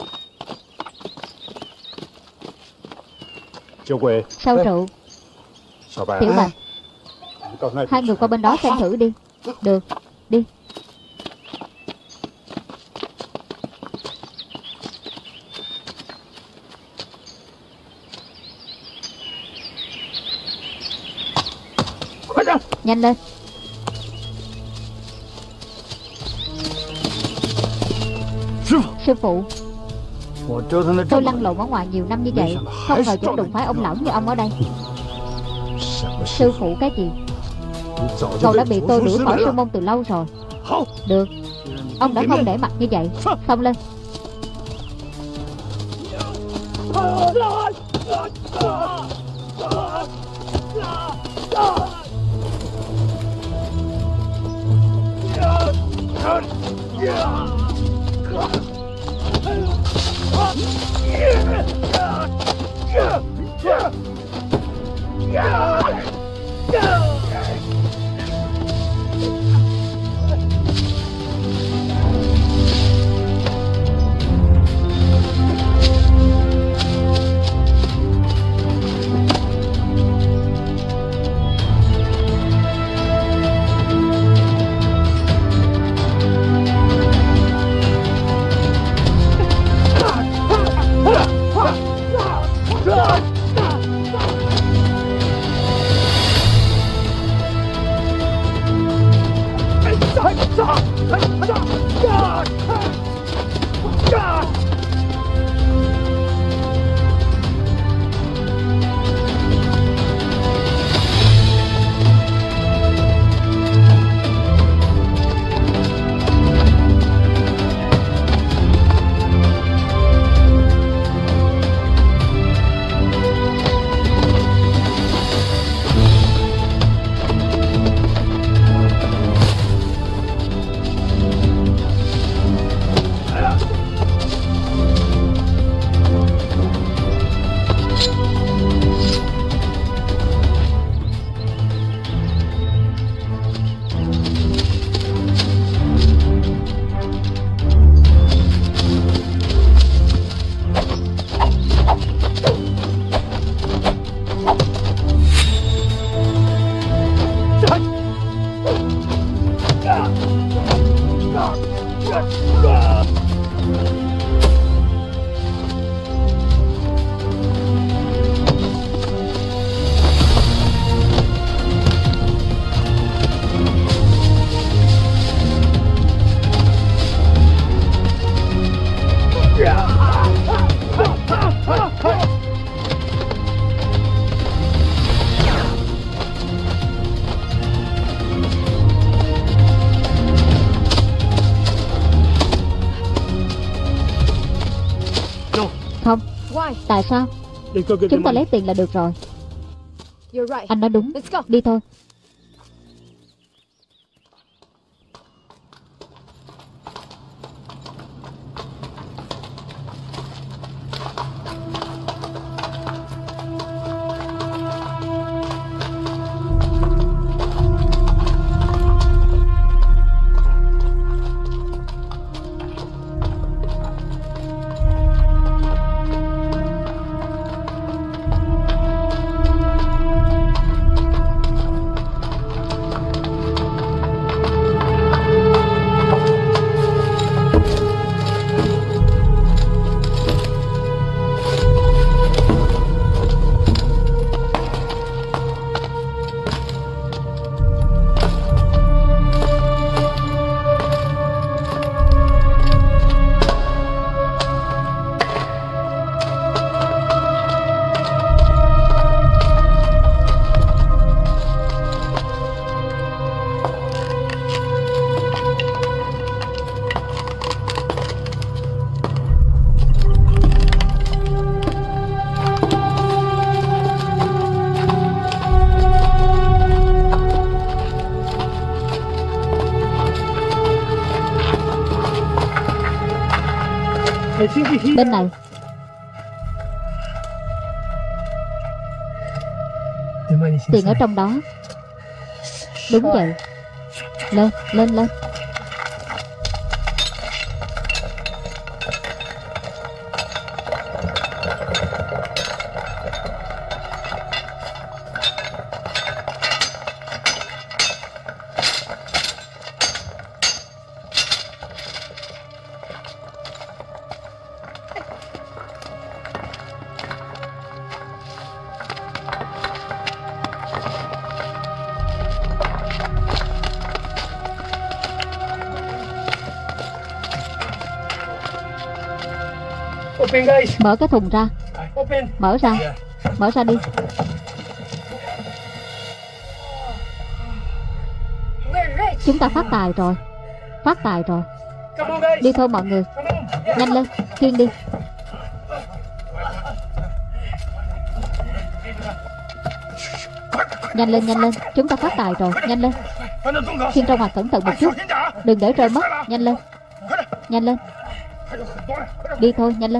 Sao trụ? Tiểu Bạch, hai người qua bên đó xem thử đi. Được, đi. Nhanh lên. Sư phụ, tôi lăn lộn ở ngoài nhiều năm như vậy, không ngờ vẫn đụng phải ông lão như ông ở đây. Sư phụ cái gì? Cậu đã bị tôi đuổi khỏi sư môn từ lâu rồi. Được, ông đã không để mặt như vậy. Xông lên. Không. Tại sao? Chúng ta lấy tiền là được rồi. Anh nói đúng. Đi thôi. Bên này. Tiền ở trong đó. Đúng vậy. Lên, lên, lên. Mở cái thùng ra. Mở ra. Mở ra đi. Chúng ta phát tài rồi. Phát tài rồi. Đi thôi mọi người. Nhanh lên. Kiên đi. Nhanh lên, nhanh lên. Chúng ta phát tài rồi. Nhanh lên. Kiên ra ngoài cẩn thận một chút. Đừng để rơi mất. Nhanh lên. Nhanh lên. Đi thôi, nhanh lên.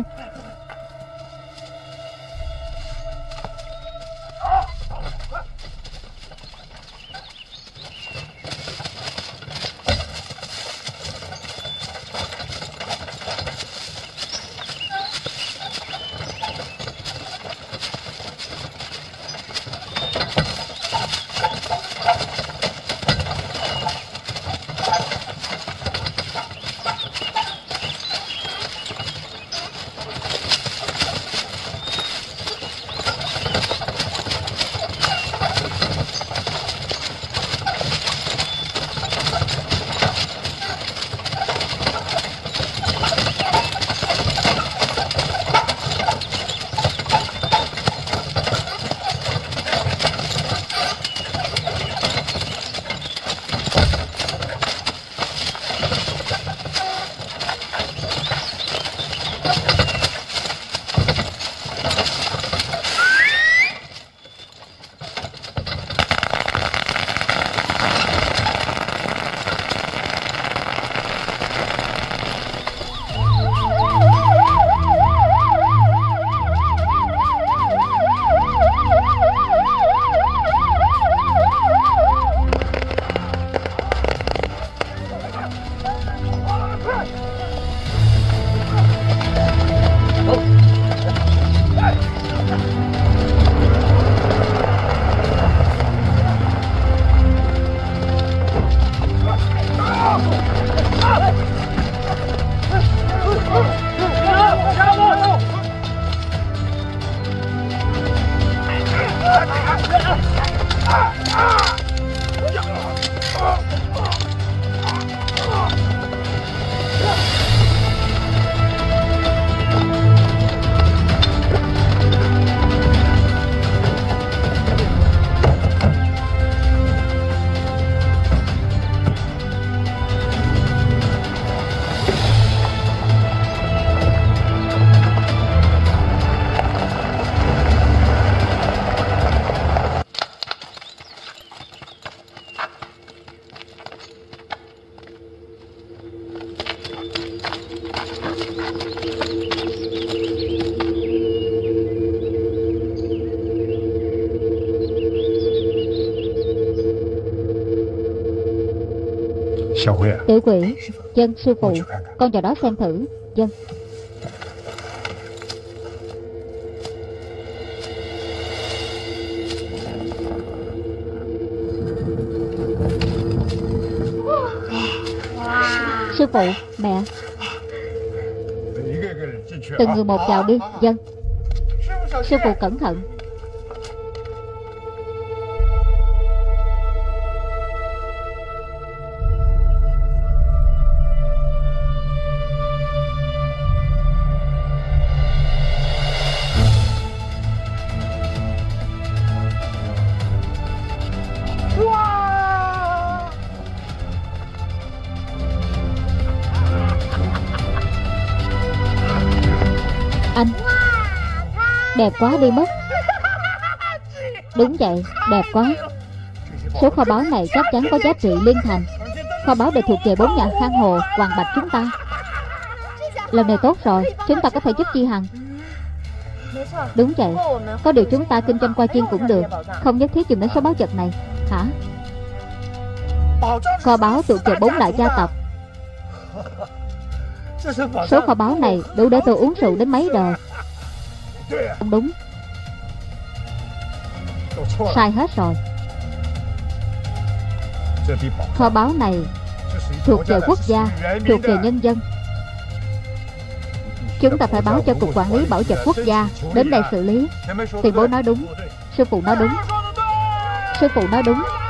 Tiểu Quỷ. Dân sư phụ. Con vào đó xem thử. Dân. Sư phụ. Mẹ. Từng người một vào đi. Dân. Sư phụ cẩn thận. Anh. Đẹp quá đi mất. Đúng vậy, đẹp quá. Số kho báu này chắc chắn có giá trị liên thành. Kho báu đều thuộc về bốn nhà Khang Hồ, Hoàng Bạch chúng ta. Lần này tốt rồi, chúng ta có thể giúp Chi Hằng. Đúng vậy, có điều chúng ta kinh doanh qua chiên cũng được, không nhất thiết dùng đến số báu vật này. Hả? Kho báu thuộc về bốn đại gia tộc. Số kho báu này đủ để tôi uống rượu đến mấy đời. Không đúng. Sai hết rồi. Kho báu này thuộc về quốc gia, thuộc về nhân dân. Chúng ta phải báo cho Cục Quản lý Bảo vật Quốc gia đến đây xử lý. Tiền bối nói đúng. Sư phụ nói đúng. Sư phụ nói đúng.